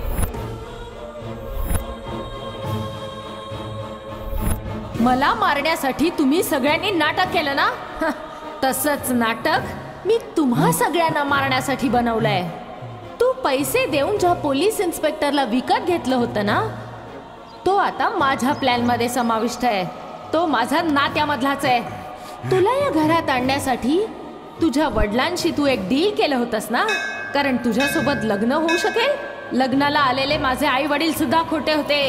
मला मारण्यासाठी तुम्ही सगळ्यांनी नाटक केलं ना? तसंच नाटक मी तुम्हा सगळ्यांना मारण्यासाठी बनवलंय. तू पैसे देऊन ज्या पोलीस इन्स्पेक्टरला विकत घेतलं होतं ना, तो आता माझ्या प्लॅन मध्ये समाविष्ट आहे. तो माझा नात्यामधलाच आहे. तुला या घरात आणण्यासाठी तुझ्या वडिलांशी तू एक डील केलं होतंस ना, कारण तुझ्यासोबत लग्न होऊ शकेल. लग्नाला आलेले माझे आई वडील सुद्धा खोटे होते.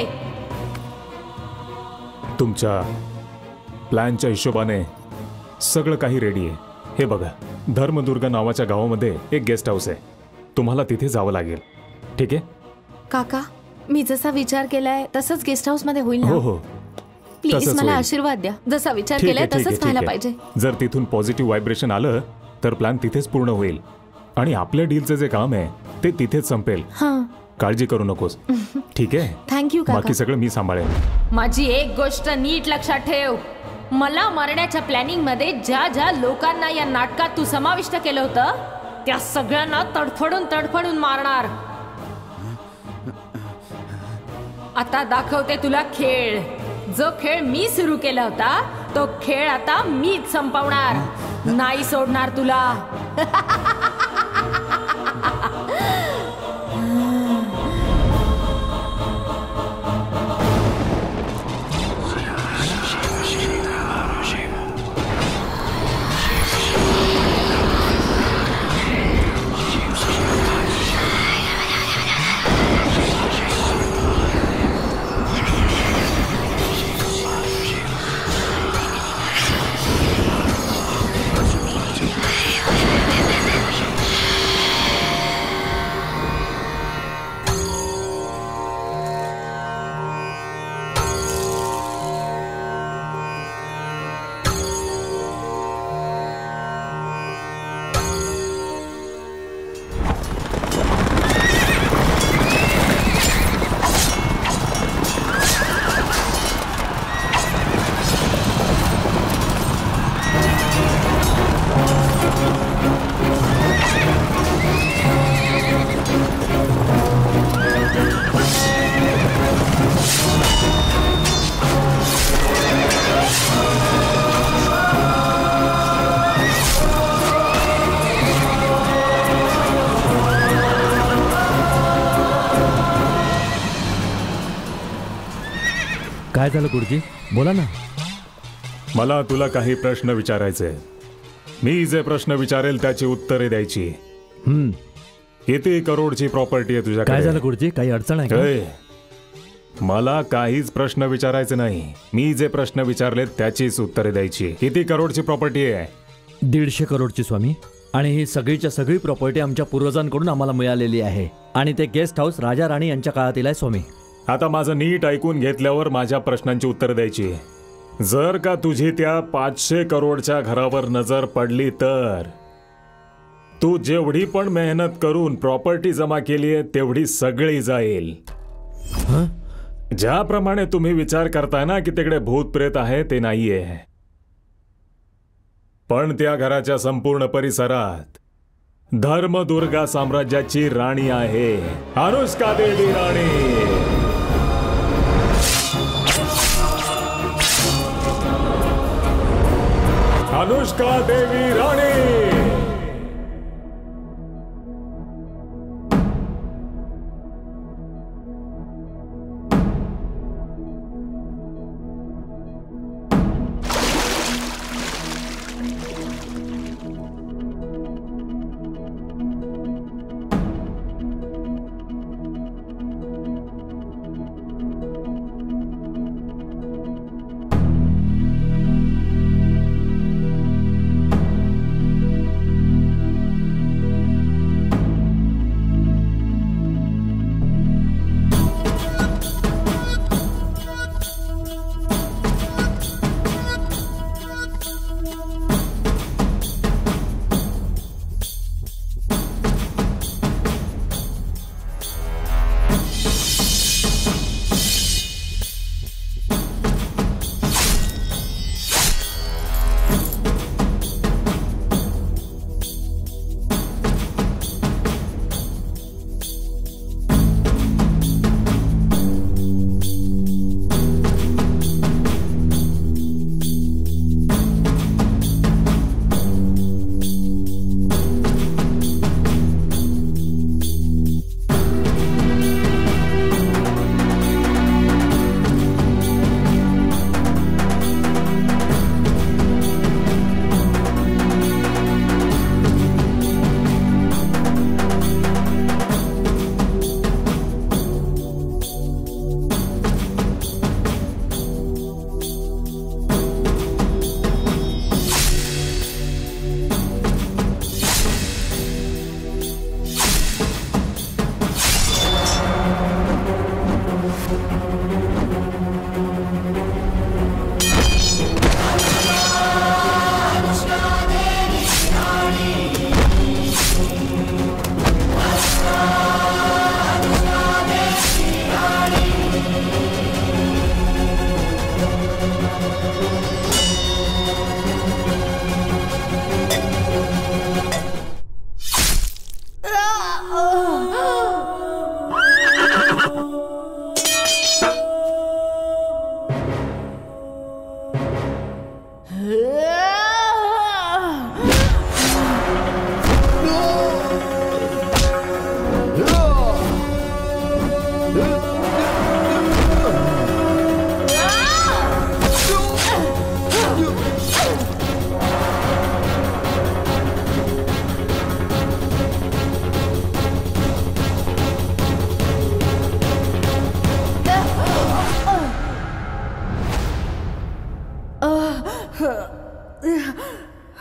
तुमच्या प्लॅनच्या हिशोबाने सगळं काही रेडी आहे. हे बघा, धर्मदुर्ग नावाच्या गावामध्ये एक गेस्ट हाऊस आहे. तुम्हाला तिथे जावं लागेल. ठीक आहे काका, मी जसा विचार केलाय तसंच गेस्ट हाऊस मध्ये होईल हो ना? हो प्लीज तसंच मला होईल. आशीर्वाद द्या. जसा विचार ठीक केलाय आहे, ठीक आहे, तसंच व्हायला ठीक आहे. पाहिजे. जर तिथून पॉझिटिव्ह व्हायब्रेशन आलं तर प्लॅन तिथेच पूर्ण होईल आणि आपल्या डीलचं जे काम आहे ते तिथेच संपेल. हा, काळजी करू नकोस. ठीक आहे, थँक्यू काका. बाकी सगळं मी सांभाळेन. माझी एक गोष्ट नीट लक्षात ठेव. मला मारण्याच्या प्लॅनिंग मध्ये ज्या ज्या लोकांना या नाटकात तू समाविष्ट केलं होतं त्या सगळ्यांना तडफडून तडफडून मारणार. आता दाखवते तुला खेळ. जो खेळ मी सुरू केला होता तो खेळ आता मीच संपवणार. नाही सोडणार तुला. काय झालं गुरुजी? बोला ना. मला तुला काही प्रश्न विचारायचे. मी जे प्रश्न विचारेल त्याची उत्तरे द्यायची. हम्म. किती करोडची प्रॉपर्टी आहे तुझ्याकडे? काय झालं गुरुजी? काही अडचण आहे का? ए, मला काहीच प्रश्न विचारायचे नाही. मी जे प्रश्न विचारले त्याचीच उत्तरे द्यायची. किती करोडची प्रॉपर्टी आहे? दीडशे करोडची स्वामी. आणि ही सगळीच्या सगळी प्रॉपर्टी आमच्या पूर्वजांकडून आम्हाला मिळालेली आहे. आणि ते गेस्ट हाऊस राजा राणी यांच्या काळातील आहे स्वामी. आता माझं नीट ऐकून घेतल्यावर माझ्या प्रश्नांची उत्तर द्यायची. जर का तुझी त्या पाचशे करोडच्या घरावर नजर पडली तर तू जेवढी पण मेहनत करून प्रॉपर्टी जमा केली आहे तेवढी सगळी जाईल. ज्याप्रमाणे तुम्ही विचार करताय ना की तिकडे भूत प्रेत आहे, ते नाहीये. पण त्या घराच्या संपूर्ण परिसरात धर्मदुर्गा साम्राज्याची राणी आहे, अनुष्का देवी राणी. अनुष्का देवी राणी.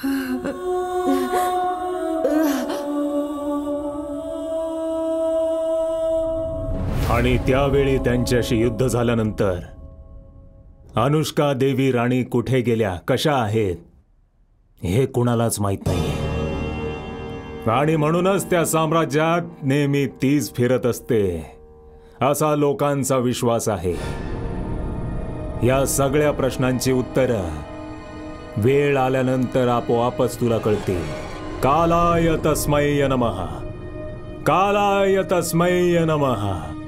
आणि त्यावेळी त्यांच्याशी युद्ध झाल्यानंतर अनुष्का देवी राणी कुठे गेल्या, कशा आहेत हे कुणालाच माहित नाहीये. आणि म्हणूनच त्या साम्राज्यात नेहमी तीच फिरत असते असा लोकांचा विश्वास आहे. या सगळ्या प्रश्नांची उत्तरं वेळ आल्यानंतर आपोआपच तुला कळतील. कालाय तस्मै नमः, कालाय तस्मै नमः.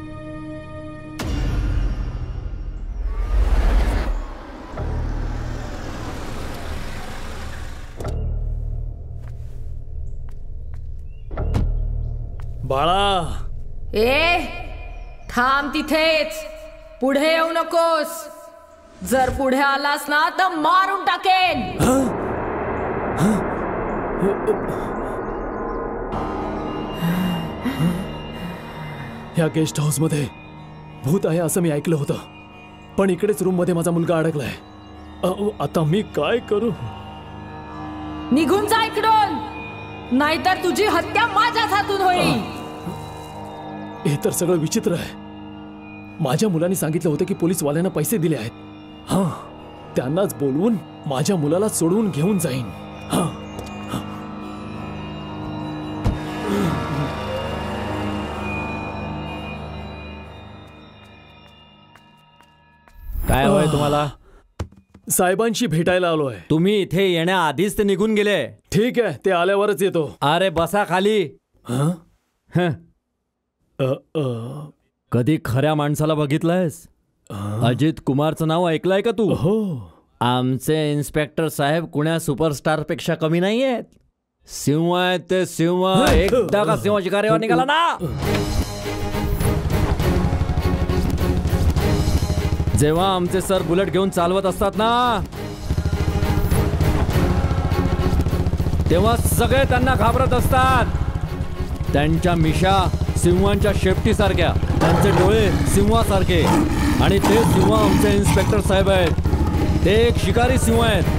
बाळा, ए थांब तिथेच, पुढे येऊ नकोस. जर पुढे आलास ना तर मारून टाकेन. ह्या गेस्ट हाऊस मध्ये भूत आहे असं मी ऐकलं होतं, पण इकडेच रूम मध्ये माझा मुलगा अडकलाय. अ, आता मी काय करू? निघून जा इकडून, नाहीतर तुझी हत्या माझ्याच हातून होईल. हे तर सगळं विचित्र आहे. माझ्या मुलांनी सांगितलं होतं की पोलीस वाल्यांना पैसे दिले आहेत. हा, त्यांनाच बोलवून माझ्या मुलाला सोडवून घेऊन जाईन. हा, काय हवंय तुम्हाला? साहेबांशी भेटायला आलोय. तुम्ही इथे येण्याआधीच ते निघून गेले. ठीक आहे, ते आल्यावरच येतो. अरे बसा खाली. हं? हं. अ, अ, कधी खऱ्या माणसाला बघितलंयस? अजित कुमारचं नाव ऐकलंय का तू? हो. आमचे इन्स्पेक्टर साहेब कुण्या सुपरस्टार पेक्षा कमी नाहीयेत. सिंह आहेत ते सिंह. एकदा का सिंह शिकारीवर निघाला ना, जेव्हा आमचे सर बुलेट घेऊन चालवत असतात ना, तेव्हा सगळे त्यांना घाबरत असतात. त्यांच्या मिशा सिंहांच्या शेपटीसारख्या, त्यांचे डोळे सिंहासारखे, आणि ते सिंह आमचे इन्स्पेक्टर साहेब आहेत. ते एक शिकारी सिंह आहेत.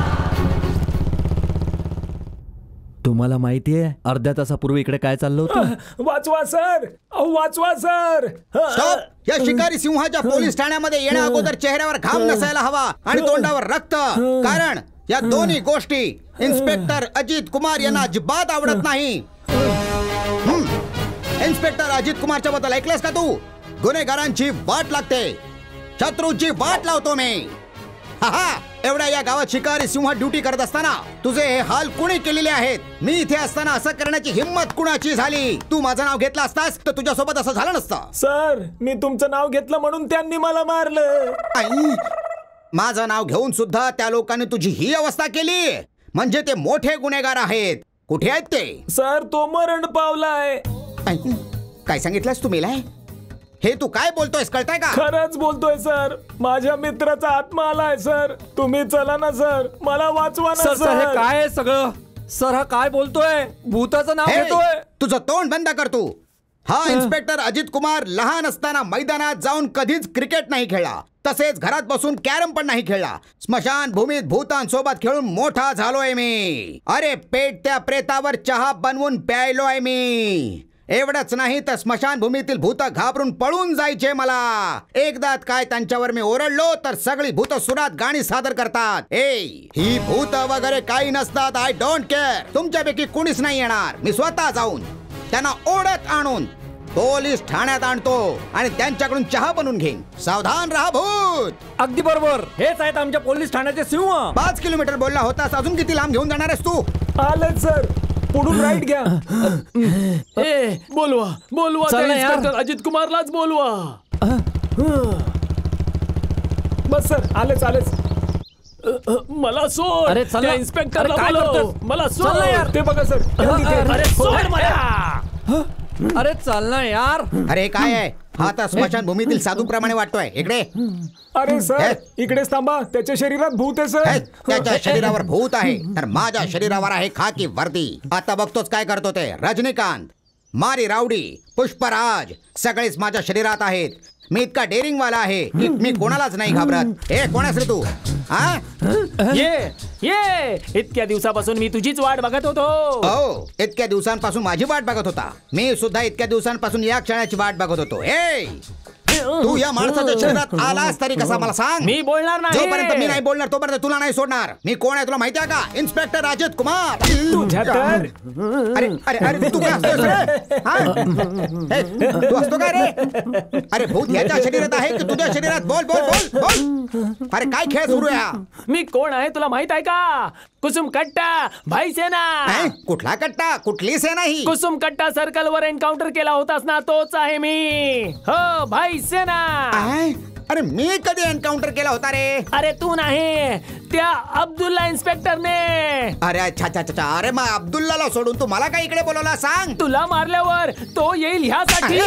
तुम्हाला माहितीये अर्ध्या तासापूर्वी इकडे काय चाललं होतं? वाचवा सर, वाचवा सर. स्टॉप. या शिकारी सिंहाच्या पोलीस ठाण्यामध्ये येण्या अगोदर चेहऱ्यावर घाम नसायला हवा आणि तोंडावर रक्त. कारण या दोन्ही गोष्टी इन्स्पेक्टर अजित कुमार यांना अजिबात आवडत नाही. इन्स्पेक्टर अजित कुमारच्या बद्दल ऐकलंस का तू? गुन्हेगारांची वाट लागते, शत्रूची वाट लावतो मी. हा, एवढ्या या गावात शिकारी सिंह ड्युटी करत असताना तुझे हे हाल कुणी केलेले आहेत? मी इथे असताना असं करण्याची हिम्मत कुणाची झाली? तू माझं नाव घेतलं असतास तर तुझ्यासोबत असं झालं नसतं. सर, मी तुमचं नाव घेतलं म्हणून त्यांनी मला मारलं. आई, माझं नाव घेऊन सुद्धा त्या लोकांनी तुझी ही अवस्था केली. म्हणजे ते मोठे गुन्हेगार आहेत. कुठे आहेत ते? सर, तो मरण पावलाय. काय सांगितलंस तू मेलाय? हे तू काय बोलतोयस, कळतंय का? खरंच बोलतोय सर. माझ्या मित्राचा आत्मा आलाय सर. तुम्ही चला ना सर, मला वाचवा ना सर. सर, हे काय आहे सगळं? सर, हा काय बोलतोय? भूताचं नाव घेतोय. तुझं तोंड बंद कर तू. हा इन्स्पेक्टर अजित कुमार लहान असताना मैदानात जाऊन कधीच क्रिकेट नाही खेळला, तसेच घरात बसून कॅरम पण नाही खेळला. स्मशान भूमीत भूतांसोबत खेळून मोठा झालोय मी. अरे पेट त्या प्रेतावर चहा बनवून प्यायलोय मी. एवढंच नाही तर स्मशानभूमीतील भूत घाबरून पळून जायचे मला. एकदा काय त्यांच्यावर मी ओरडलो तर सगळी भूत सुरात गाणी सादर करतात. ए ही भूत वगैरे काही नसतात. I don't care. तुमच्यापैकी कुणीच नाही येणार. मी स्वतः जाऊन त्यांना ओढत आणून पोलीस ठाण्यात आणतो आणि त्यांच्याकडून चहा बनवून घेईन. सावधान राहा भूत. अगदी बरोबर. हेच आहेत आमच्या पोलीस ठाण्याचे सिंह. पाच किलोमीटर बोलला होतास, अजून किती लांब घेऊन जाणार आहेस तू? आले सर, पुढून राईट घ्या. ए बोलवा बोलवा चल त्या ना यार. इन्स्पेक्टर अजित कुमारलाच बोलवा. बस सर, आलेच आलेच. मला सोड. अरे चल त्या ना. इन्स्पेक्टरला अरे काय बोलव. करतोस? मला चल ना सोड. यार. ते बघा सर. अरे सोड मला. अरे चल ना यार. अरे काय आहे हा? तर स्मशानभूमीतील साधूप्रमाणे वाटतोय. इकडे. अरे सर, इकडेच थांबा. त्याच्या शरीरात भूत आहे सर. त्याच्या शरीरावर भूत आहे तर माझ्या शरीरावर आहे खाकी वर्दी. आता बघतोच काय करतो ते. रजनीकांत, मारी रावडी, पुष्पराज सगळेच माझ्या शरीरात आहेत. मी इतका डेअरिंग वाला आहे की मी कोणालाच नाही घाबरत. ए कोणास रे तू? हा? ये ये इतक्या दिवसापासून मी तुझीच वाट बघत होतो. हो, इतक्या दिवसांपासून माझी वाट बघत होता. मी सुद्धा इतक्या दिवसांपासून या क्षणाची वाट बघत होतो. ए तू या माणसाच्या शरीरात आलास तरी कसा मला सांग. मी बोलणार नाही. जोपर्यंत मी नाही बोलणार तोपर्यंत तुला नाही सोडणार. मी कोण आहे तुला माहिती आहे का? इन्स्पेक्टर राजेश कुमार. तुझ्या तर अरे अरे अरे तू काय हसतोयस रे? हा? हे, तू हसतो काय रे? अरे भूत याच्या शरीरात आहे की तुझ्या शरीरात? बोल बोल बोल बोल. अरे काय खेळ सुरू आहे? मी कोण आहे तुला माहित आहे का? कुसुम कट्टा भाई सेना. कुठला कट्टा? कुठली सेना ही? कुसुम कट्टा सर्कल वर एन्काउंटर केला होतास ना, तोच आहे मी. हो भाई सेना. अरे मी कधी एन्काउंटर केला होता रे? अरे तू नाही, त्या अब्दुल्ला इन्स्पेक्टरने. अरे अच्छा अच्छा अच्छा. अरे मग अब्दुल्लाला सोडून तू मला काय इकडे बोलवला सांग? तुला मारल्यावर तो येईल ह्यासाठी.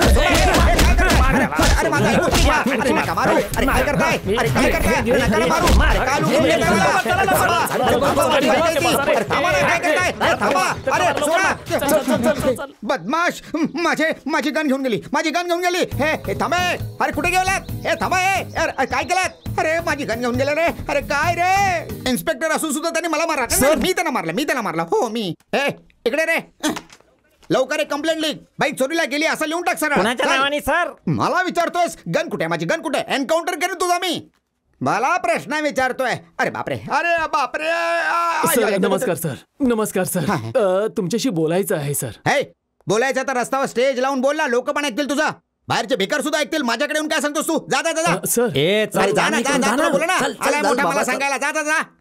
अरे माझा ऐकून घ्या. अरे नका मारू. अरे काय करताय? अरे काय करताय? नका ना मारू. अरे काय लुकून घेताय मला? अरे थांबा ना, काय करताय? अरे थांबा. अरे सोडा. बदमाश, माझे माझी गन घेऊन गेली. माझी गन घेऊन गेली. हे हे थांबे. अरे कुठे गेलात? हे थांबा. हे अरे काय केलात? अरे माझी गन घेऊन गेले रे. अरे काय रे? इन्स्पेक्टर असून सुद्धा त्यांनी मला मारला. मी त्यांना मारलं. मी त्यांना मारला. हो मी. हे इकडे रे. लवकर एक कंप्लेंट लिख. बाईक चोरीला गेली असं लिहून टाक सर. कोणाच्या नावाने सर? मला विचारतोयस गन कुठे? माझी गन कुठे? एन्काउंटर करेन तुझा मी. मला प्रश्न विचारतोय. अरे बापरे. अरे बापरे. सर नमस्कार सर. नमस्कार सर. अ, तुमच्याशी बोलायचं आहे सर. हे बोलायचं तर रस्त्यावर स्टेज लावून बोलला. लोक पण ऐकतील तुझा. बाहेरचे बेकार सुद्धा ऐकतील. माझ्याकडे येऊन काय सांगतोस तू? जा जा जा. सर अरे जा ना, जा जा. तुला बोला ना. आलाय मोठा मला सांगायला. जा जा जा.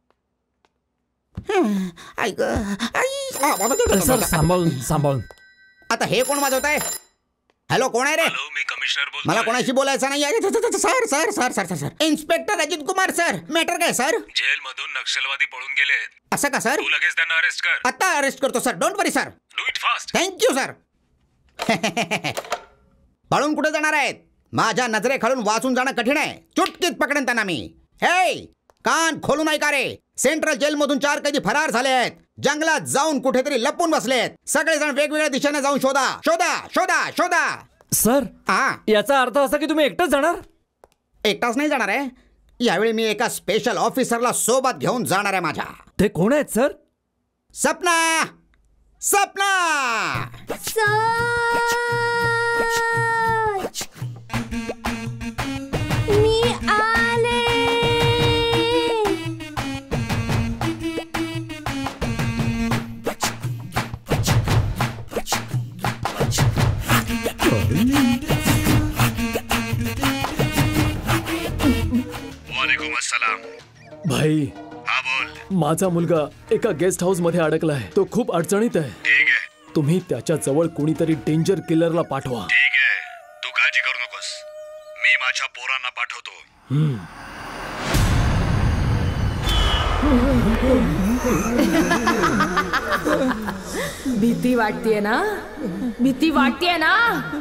ऐक सर सांभाळून सांभाळून. आता हे कोण वाजवत आहे? हॅलो कोण आहे रे? मी कमिशनर बोलतो. मला कोणाशी बोलायचं नाही. Sir sir sir sir sir inspector Ajit Kumar sir. Matter काय सर? जेल मधून नक्षलवादी पळून गेले. असं का सर? तू लगेच त्यांना अरेस्ट कर. आता अरेस्ट करतो sir. Don't worry sir. Do it fast. Thank you sir. पळून कुठे जाणार आहेत? माझ्या नजरेखालून वाचून जाणं कठीण आहे. चुटकीत पकडेन त्यांना मी. हे कान खोलून ऐका रे. सेंट्रल जेल मधून चार कैदी फरार झाले आहेत. जंगलात जाऊन कुठेतरी लपून बसलेत. सगळेजण वेगवेगळ्या दिशेने जाऊन शोधा शोधा शोधा शोधा. सर हा याचा अर्थ असा की तुम्ही एकटंच जाणार? एकटाच नाही जाणार आहे. यावेळी मी एका स्पेशल ऑफिसरला सोबत घेऊन जाणार आहे माझ्या. ते कोण आहेत सर? सपना. सपना. मी आले. वालेकुम अस्सलाम. भाई हा बोल. माझा मुलगा एका गेस्ट हाऊस मध्ये अडकलाय. तो खूप अडचणीत आहे. ठीक आहे. तुम्ही त्याच्या जवळ कोणीतरी डेंजर किलरला पाठवा. ठीक आहे. तू काळजी करू नकोस. मी माझ्या पोरांना पाठवतो. भीती वाटतेय ना? भीती वाटतेय ना?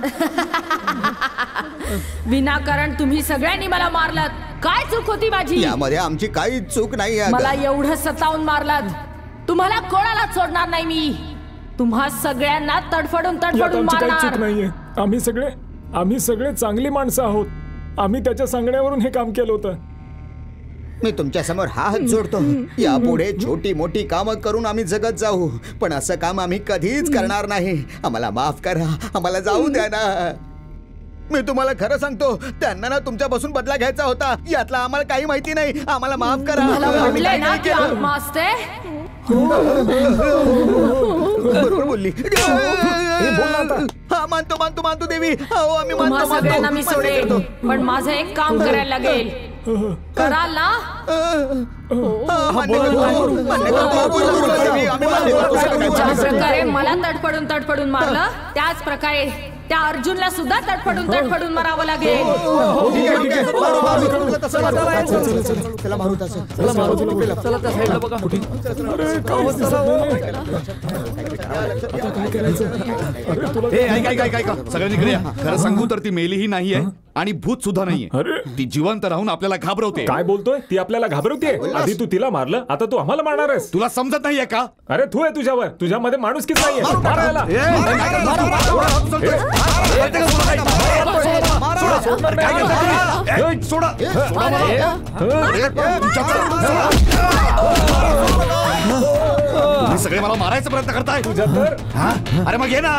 विनाकारण तुम्ही सगळ्यांनी मला मारलात. काय चूक होती माझी? यामध्ये आमची काही चूक नाही. मला एवढं सतावून मारलात. तुम्हाला कोणाला सोडणार नाही मी. तुम्हा सगळ्यांना तडफडून तडफडून चूक मारणार. नाहीये. आम्ही सगळे आम्ही सगळे चांगली माणसं आहोत. आम्ही त्याच्या सांगण्यावरून हे काम केलं होतं. मी तुमच्या समोर हात जोडतो. यापुढे छोटी मोठी कामं करून आम्ही जगत जाऊ, पण असं काम आम्ही कधीच करणार नाही. आम्हाला माफ करा. आम्हाला जाऊ द्या ना. मी तुम्हाला खरं सांगतो, त्यांना ना तुमच्यापासून बदला घ्यायचा होता. यातला आम्हाला काही माहिती नाही. आम्हाला माफ करा. मला वाटलंय ना की आत्मा असते. बरोबर बोलली. हा मानतो मानतो मानतो देवी. हो आम्ही तुम्हा मानतो सगळ्यांना मी मानतो. सोडेन, पण माझं एक काम करायला लागेल. कराल ना? ज्या प्रकारे मला तडफडून तडफडून मारलं, त्याच प्रकारे त्या अर्जुनला सुद्धा तडफडून तडफडून मारावं लागेल. सगळ्यांनी इकडे या. खरं सांगू तर ती मेलीही नाहीये आणि भूत सुद्धा नाहीये. ती जिवंत राहून आपल्याला घाबरवते. काय बोलतोय? ती आपल्याला घाबरवते? आधी तू तिला मारलं, आता तू आम्हाला मारणार आहेस? तुला समजत नाहीये का? अरे तू आहे तुझ्यावर. तुझ्यामध्ये माणूस किती नाहीये. मारायला सोडा सोडा काय करताय? ए, सोडा सोडा मला. ए, ए, तुमच्या- तुम्ही सगळे मला मारायचा प्रयत्न करताय तुझ्या तर. हा? अरे मग ये ना.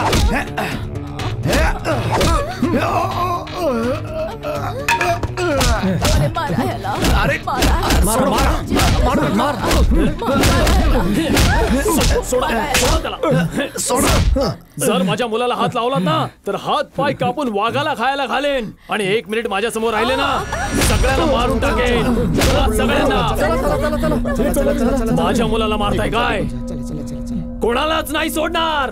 अरे मार मार मार मार जर माझ्या मुलाला हात लावलात ना तर हात पाय कापून वाघाला खायला घालेन आणि एक मिनिट माझ्या समोर राहिले ना सगळ्यांना मारून टाकेन. सगळ्यांना. माझ्या मुलाला मारताय काय? कोणालाच नाही सोडणार.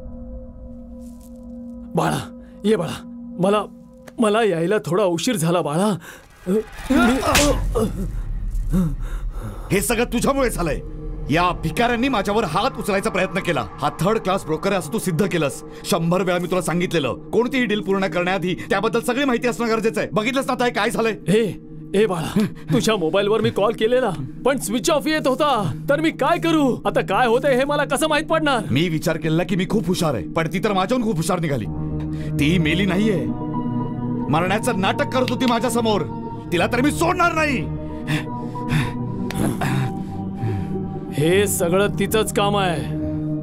बाळा ये बाळा. मला मला यायला थोडा उशीर झाला बाळा. हे सगळं तुझ्यामुळे झालंय. या भिकाऱ्यांनी माझ्यावर हात उचलायचा प्रयत्न केला. हा थर्ड क्लास ब्रोकर आहे असं तू सिद्ध केलंस. शंभर वेळा मी तुला सांगितलेलं कोणतीही डील पूर्ण करण्याआधी त्याबद्दल सगळी माहिती असणं गरजेचं आहे. बघितलंस ना काय झालंय? हे ए बाळा तुझ्या मोबाईलवर मी कॉल केलेला पण स्विच ऑफ येत होता. तर मी काय करू आता? काय होतंय हे मला कसं माहित पडणार? मी विचार केला की मी खूप हुशार आहे पण ती तर माझ्याहून खूप हुशार निघाली. ती मेली नाहीये. मरण्याचं नाटक करत होती माझ्या समोर. तिला तर मी सोडणार नाही. हे सगळं तिचंच काम आहे.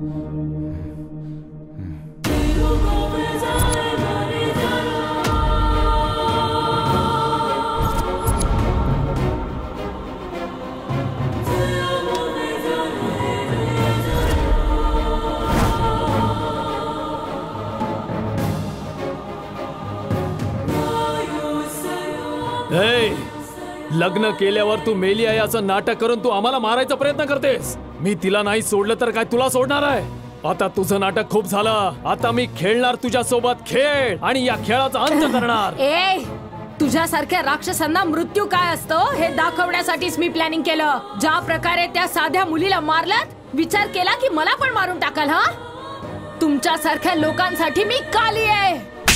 लग्न केल्यावर तू मेली आहे असं नाटक करून तू आम्हाला मारायचा प्रयत्न करतेस. मी तिला नाही सोडलं तर काय तुला सोडणार आहे? आता तुझं नाटक खूप झालं. आता मी खेळणार तुझ्या सोबत खेळ आणि या खेळाचा अंत करणार. ए तुझ्यासारख्या राक्षसांना मृत्यू काय असतो हे दाखवण्यासाठीच मी प्लॅनिंग केलं. ज्या प्रकारे त्या साध्या मुलीला मारलात विचार केला की मला पण मारून टाकाल. हा तुमच्यासारख्या लोकांसाठी मी काली आहे.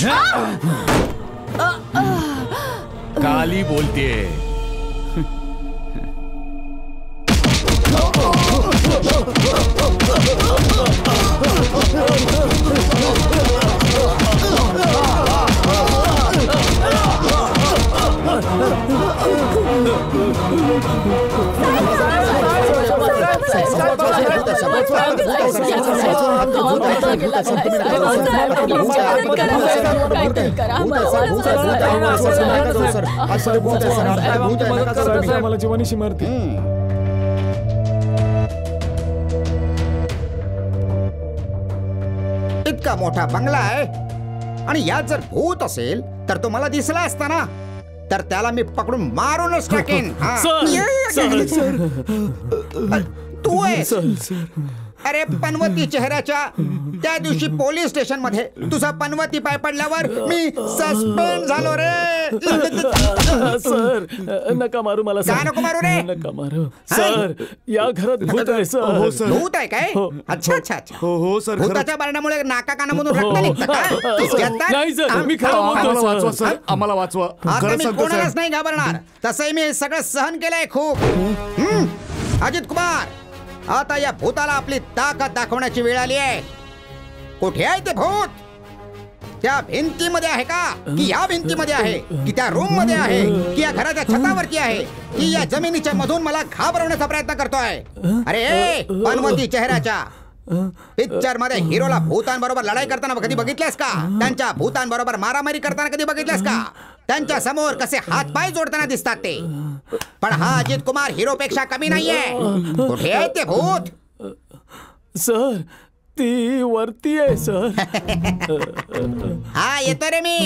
काली बोलतेय. मला जीवानीशी मारते. इतका मोठा बंगला आहे आणि यात जर भूत असेल तर तो मला दिसला असता ना तर त्याला मी पकडून मारूनच टाकेन. तू आहे अरे पनवती चेहऱ्याच्या त्या दिवशी पोलीस स्टेशन मध्ये तुझा पनवती पाय पडल्यावर मी सस्पेंड झालो रे. सर नका मारू मला. काय नको मारू रे? नका मारू सर. या घरात भूत आहे सर. भूत आहे काय? अच्छा अच्छा अच्छा. हो हो सर. भूताच्या बारण्यामुळे नाका कानामधून रक्त निघतं का? नाही सर मी खरं वाचवा सर. आम्हाला वाचवा. आता मी कोणालाच नाही घाबरणार. तसंही मी हे सगळं सहन केलंय खूप. अजित कुमार आता या भूताला आपली ताकद दाखवण्याची वेळ आली आहे. कुठे आहे ते भूत? त्या भिंतीमध्ये आहे का? की या भिंतीमध्ये आहे? की त्या रूम मध्ये आहे? की या घराच्या छतावरती आहे? की या जमिनीच्या मधून मला घाबरवण्याचा प्रयत्न करतोय? अरे पनवती चेहऱ्याच्या पिक्चर मध्ये हिरोला भूतांबरोबर लढाई करताना कधी बघितल्यास का? त्यांच्या भूतांबरोबर मारामारी करताना कधी बघितल्यास का? त्यांच्या समोर कसे हात पाय जोडताना दिसतात ते. पण हा अजित कुमार हिरो पेक्षा कमी नाहीये. कुठे आहे ते भूत? सर ती वरती आहे सर. हा येतो रे मी.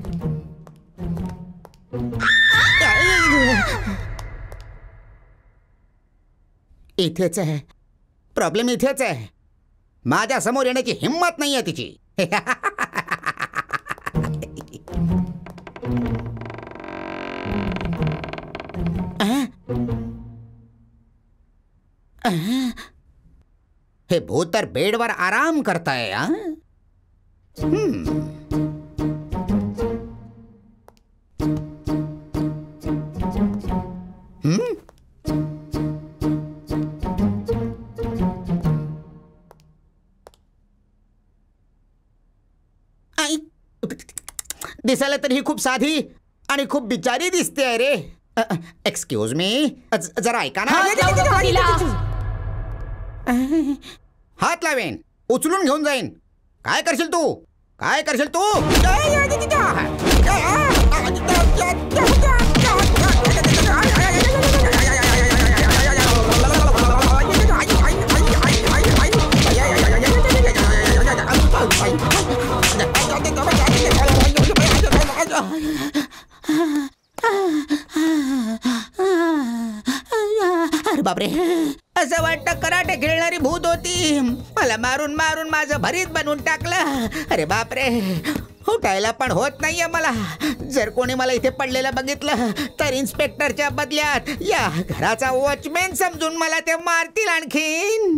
इथेच आहे. प्रॉब्लेम इथेच आहे. माझ्या समोर येण्याची हिम्मत नाहीये तिची. हे भूत तर बेडवर आराम करताय. दिसायला तर ही खूप साधी आणि खूप बिचारी दिसते रे. एक्सक्यूज मी, जरा ऐका ना. हात लावेन, उचलून घेऊन जाईन. काय करशील तू? काय करशील तू? अरे बापरे, असं वाटतं कराटे खेळणारी भूत होती. मला मारून मारून माझं भरीत बनवून टाकलं. अरे बापरे, उठायला पण होत नाहीये मला. जर कोणी मला इथे पडलेलं बघितलं तर इन्स्पेक्टरच्या बदल्यात या घराचा वॉचमॅन समजून मला ते मारतील आणखीन.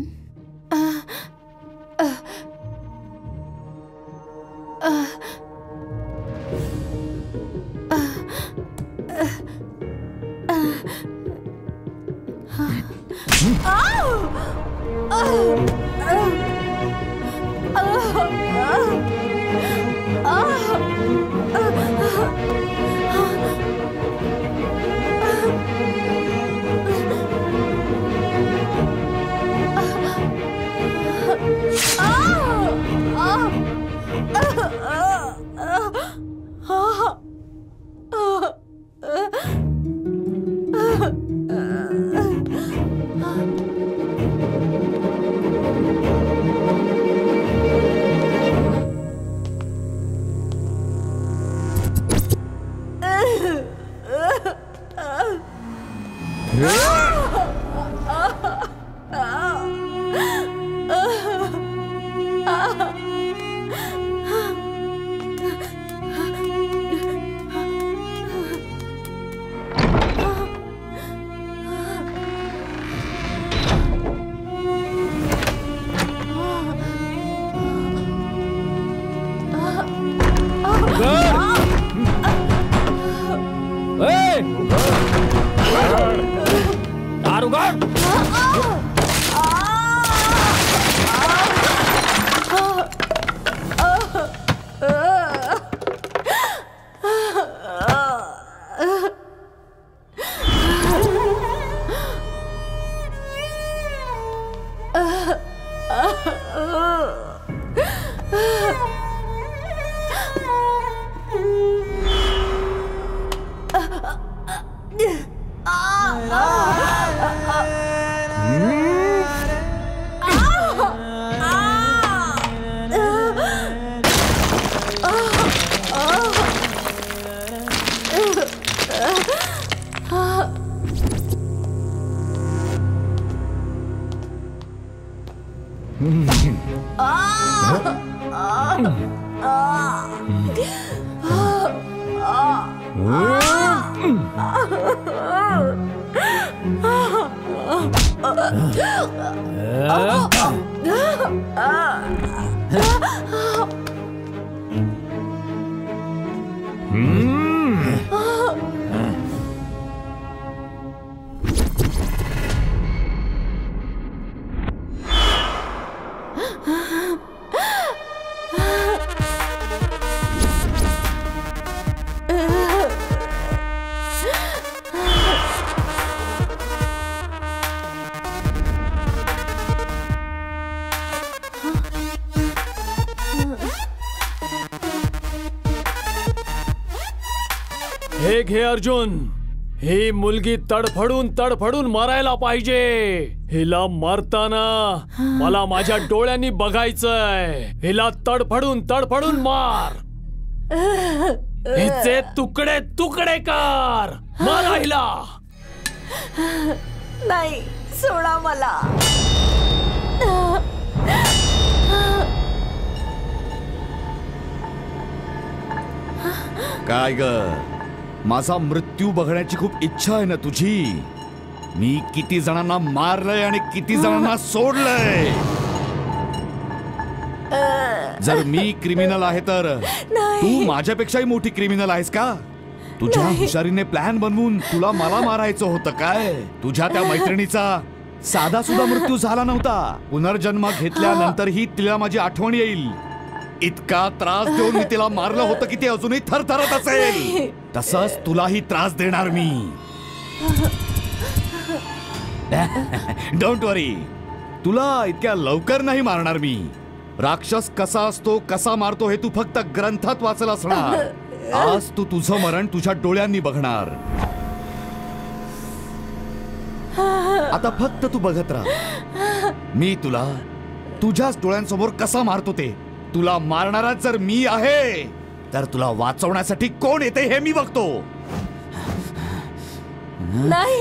हे घे अर्जुन, ही मुलगी तडफडून तडफडून मरायला पाहिजे. हिला मारताना मला माझ्या डोळ्यांनी बघायचंय. हिला तडफडून तडफडून मार. हिचे तुकडे तुकडे कर. मार हिला. नाही, सोडा मला. काय ग, माझा मृत्यू बघण्याची खूप इच्छा आहे ना तुझी? मी किती जणांना मारलंय आणि किती जणांना सोडलंय. जर मी क्रिमिनल आहे तर तू माझ्यापेक्षाही मोठी क्रिमिनल आहेस का? तुझ्या हुशारीने प्लॅन बनवून तुला मला मारायचं होतं काय? तुझ्या त्या मैत्रिणीचा साधा सुद्धा मृत्यू झाला नव्हता. पुनर्जन्म घेतल्यानंतरही तिला माझी आठवण येईल. इतका त्रास देऊन मी तिला मारलं होतं की ते अजूनही थरथरत असेल. तसंच तुलाही त्रास देणार मी. डोंट वरी, तुला इतक्या लवकर नाही मारणार मी. राक्षस कसा असतो, कसा मारतो हे तू फक्त ग्रंथात वाचलं असणार. आज तू तुझं मरण तुझ्या डोळ्यांनी बघणार. आता फक्त तू बघत राहा. मी तुला तुझ्याच डोळ्यांसमोर कसा मारतो ते. तुला मारणारा जर मी आहे तर तुला वाचवण्यासाठी कोण येते हे मी बघतो. नाही.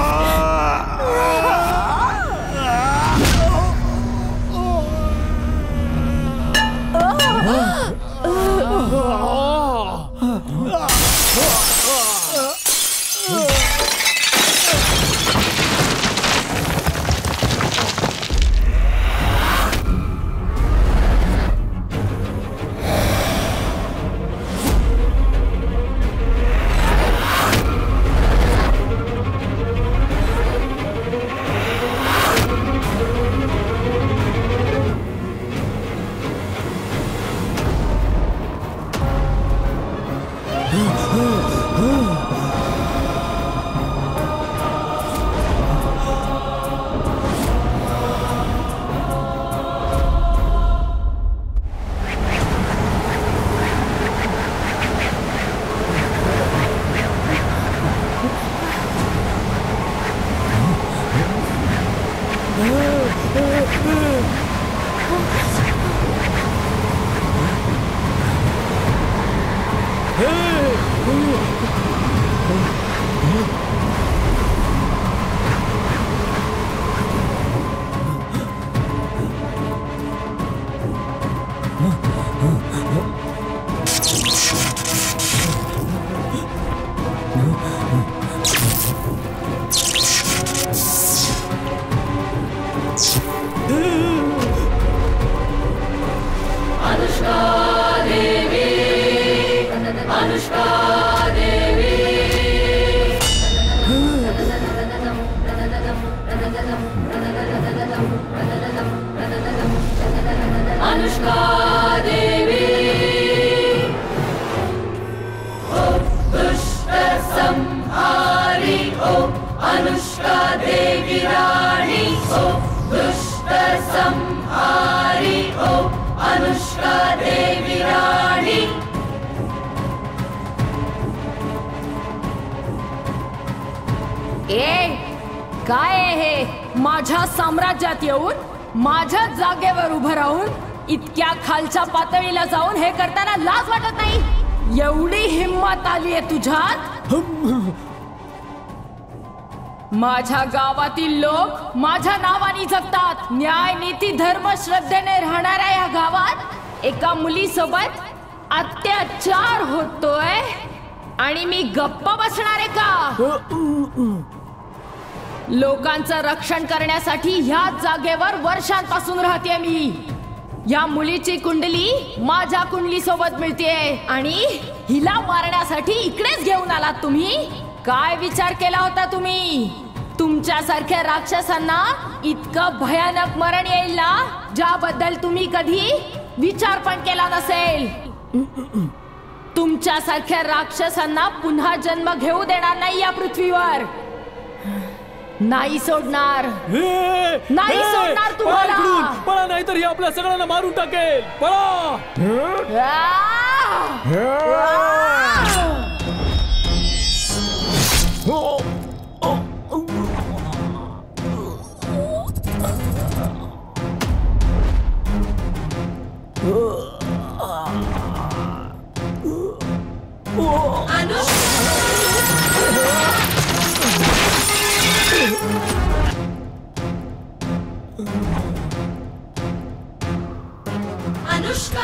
माझ्या साम्राज्यात येऊन माझ्या जागेवर उभं राहून इतक्या खालच्या पातळीला जाऊन हे करताना लाज वाटत नाही? एवढी हिम्मत आली आहे तुझ्यात? माझ्या गावातील लोक माझ्या नावाने जगतात. न्याय, नीती, धर्म, श्रद्धेने राहणाऱ्या या गावात एका मुलीसोबत अत्याचार होतोय आणि मी गप्प बसणार आहे का? लोकांचं रक्षण करण्यासाठी ह्याच जागेवर वर्षांपासून राहते मी. या मुलीची कुंडली माझ्या कुंडली सोबत मिळतेय आणि हिला मारण्यासाठी इकडेच घेऊन आलात तुम्ही? काय विचार केला होता तुम्ही? तुमच्यासारख्या राक्षसांना इतकं भयानक मरण येईल ना, ज्याबद्दल तुम्ही कधी विचार पण केला नसेल. तुमच्यासारख्या राक्षसांना पुन्हा जन्म घेऊ देणार नाही या पृथ्वीवर. नाही सोडणार, नाही सोडणार तुम्हाला. पळा, नाहीतर हे आपल्या सगळ्यांना मारून टाकेल. पळा. अनुष्का,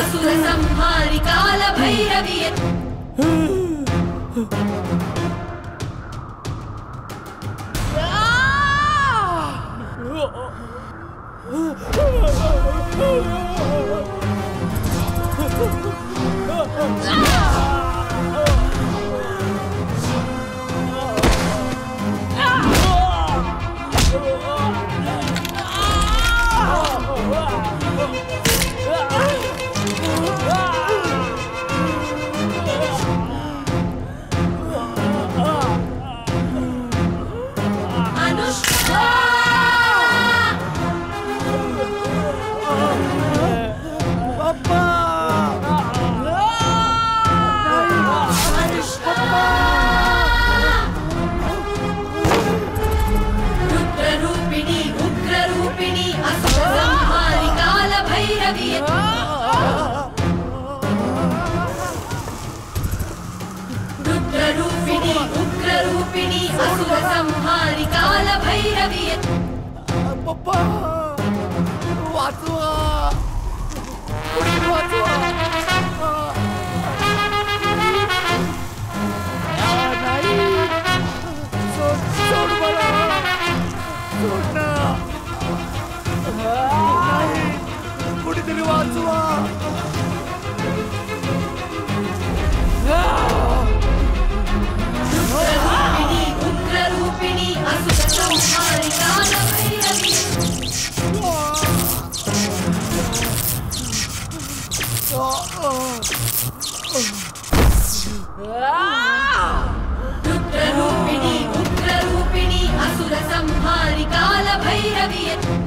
असुर संहारि काल भैरवी रुद्ररूपिणी उग्ररूपिणी असुर संहारि काल भैरवी पप्पा वाचवा कुणी वाचवा नाही सोड सोड मला सोड ना नाही कुणीतरी वाचवा रुद्ररूपिणी उग्ररूपिणी असुर संहारि काल भैरवी रुद्ररूपिणी उग्ररूपिणी असुर संहारि काल भैरवी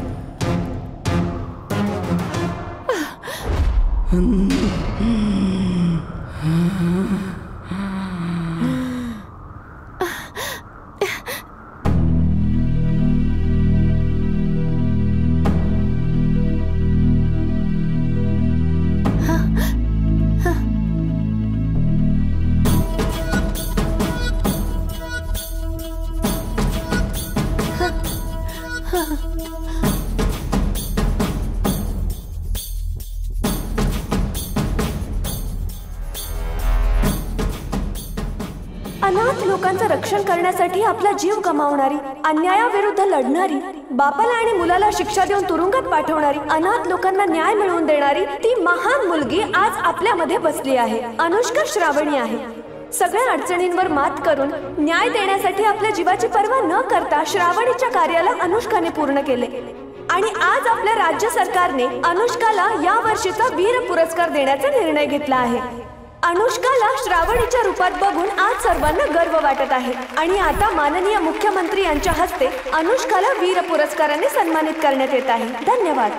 अनाथ लोकांचं रक्षण करण्यासाठी आपला जीव गमावणारी, अन्यायाविरुद्ध लढणारी, बापाला आणि मुलाला शिक्षा देऊन तुरुंगात पाठवणारी, अनाथ लोकांना न्याय मिळवून देणारी ती महान मुलगी आज आपल्यामध्ये बसली आहे. अनुष्का श्रावणी आहे. सगळ्या अडचणींवर मात करून न्याय देण्यासाठी आपल्या जीवाची पर्वा न करता श्रावणीच्या कार्याला अनुष्काने पूर्ण केले. आणि आज आपल्या राज्य सरकारने अनुष्काला या वर्षीचा वीर पुरस्कार देण्याचा निर्णय घेतला आहे. अनुष्काला श्रावणीच्या रूपात बघून आज सर्वांना गर्व वाटत आहे. आणि आता माननीय मुख्यमंत्री यांच्या हस्ते अनुष्काला वीर पुरस्काराने सन्मानित करण्यात येत आहे. धन्यवाद.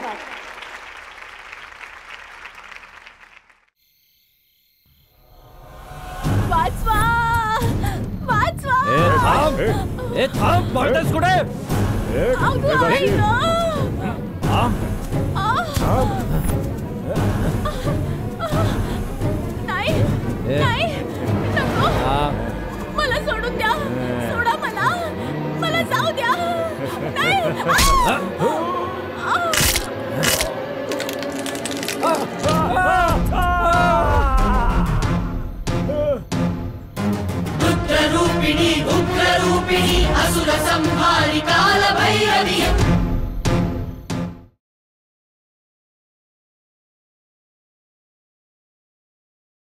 वाचवा वाचवा ए थांब बॉटल्स कुठे नाही नाही नको मला सोडून द्या. सोडा मला मला जाऊ द्या. रुद्ररूपिणी उग्ररूपिणी असुर संहारि काल भैरवी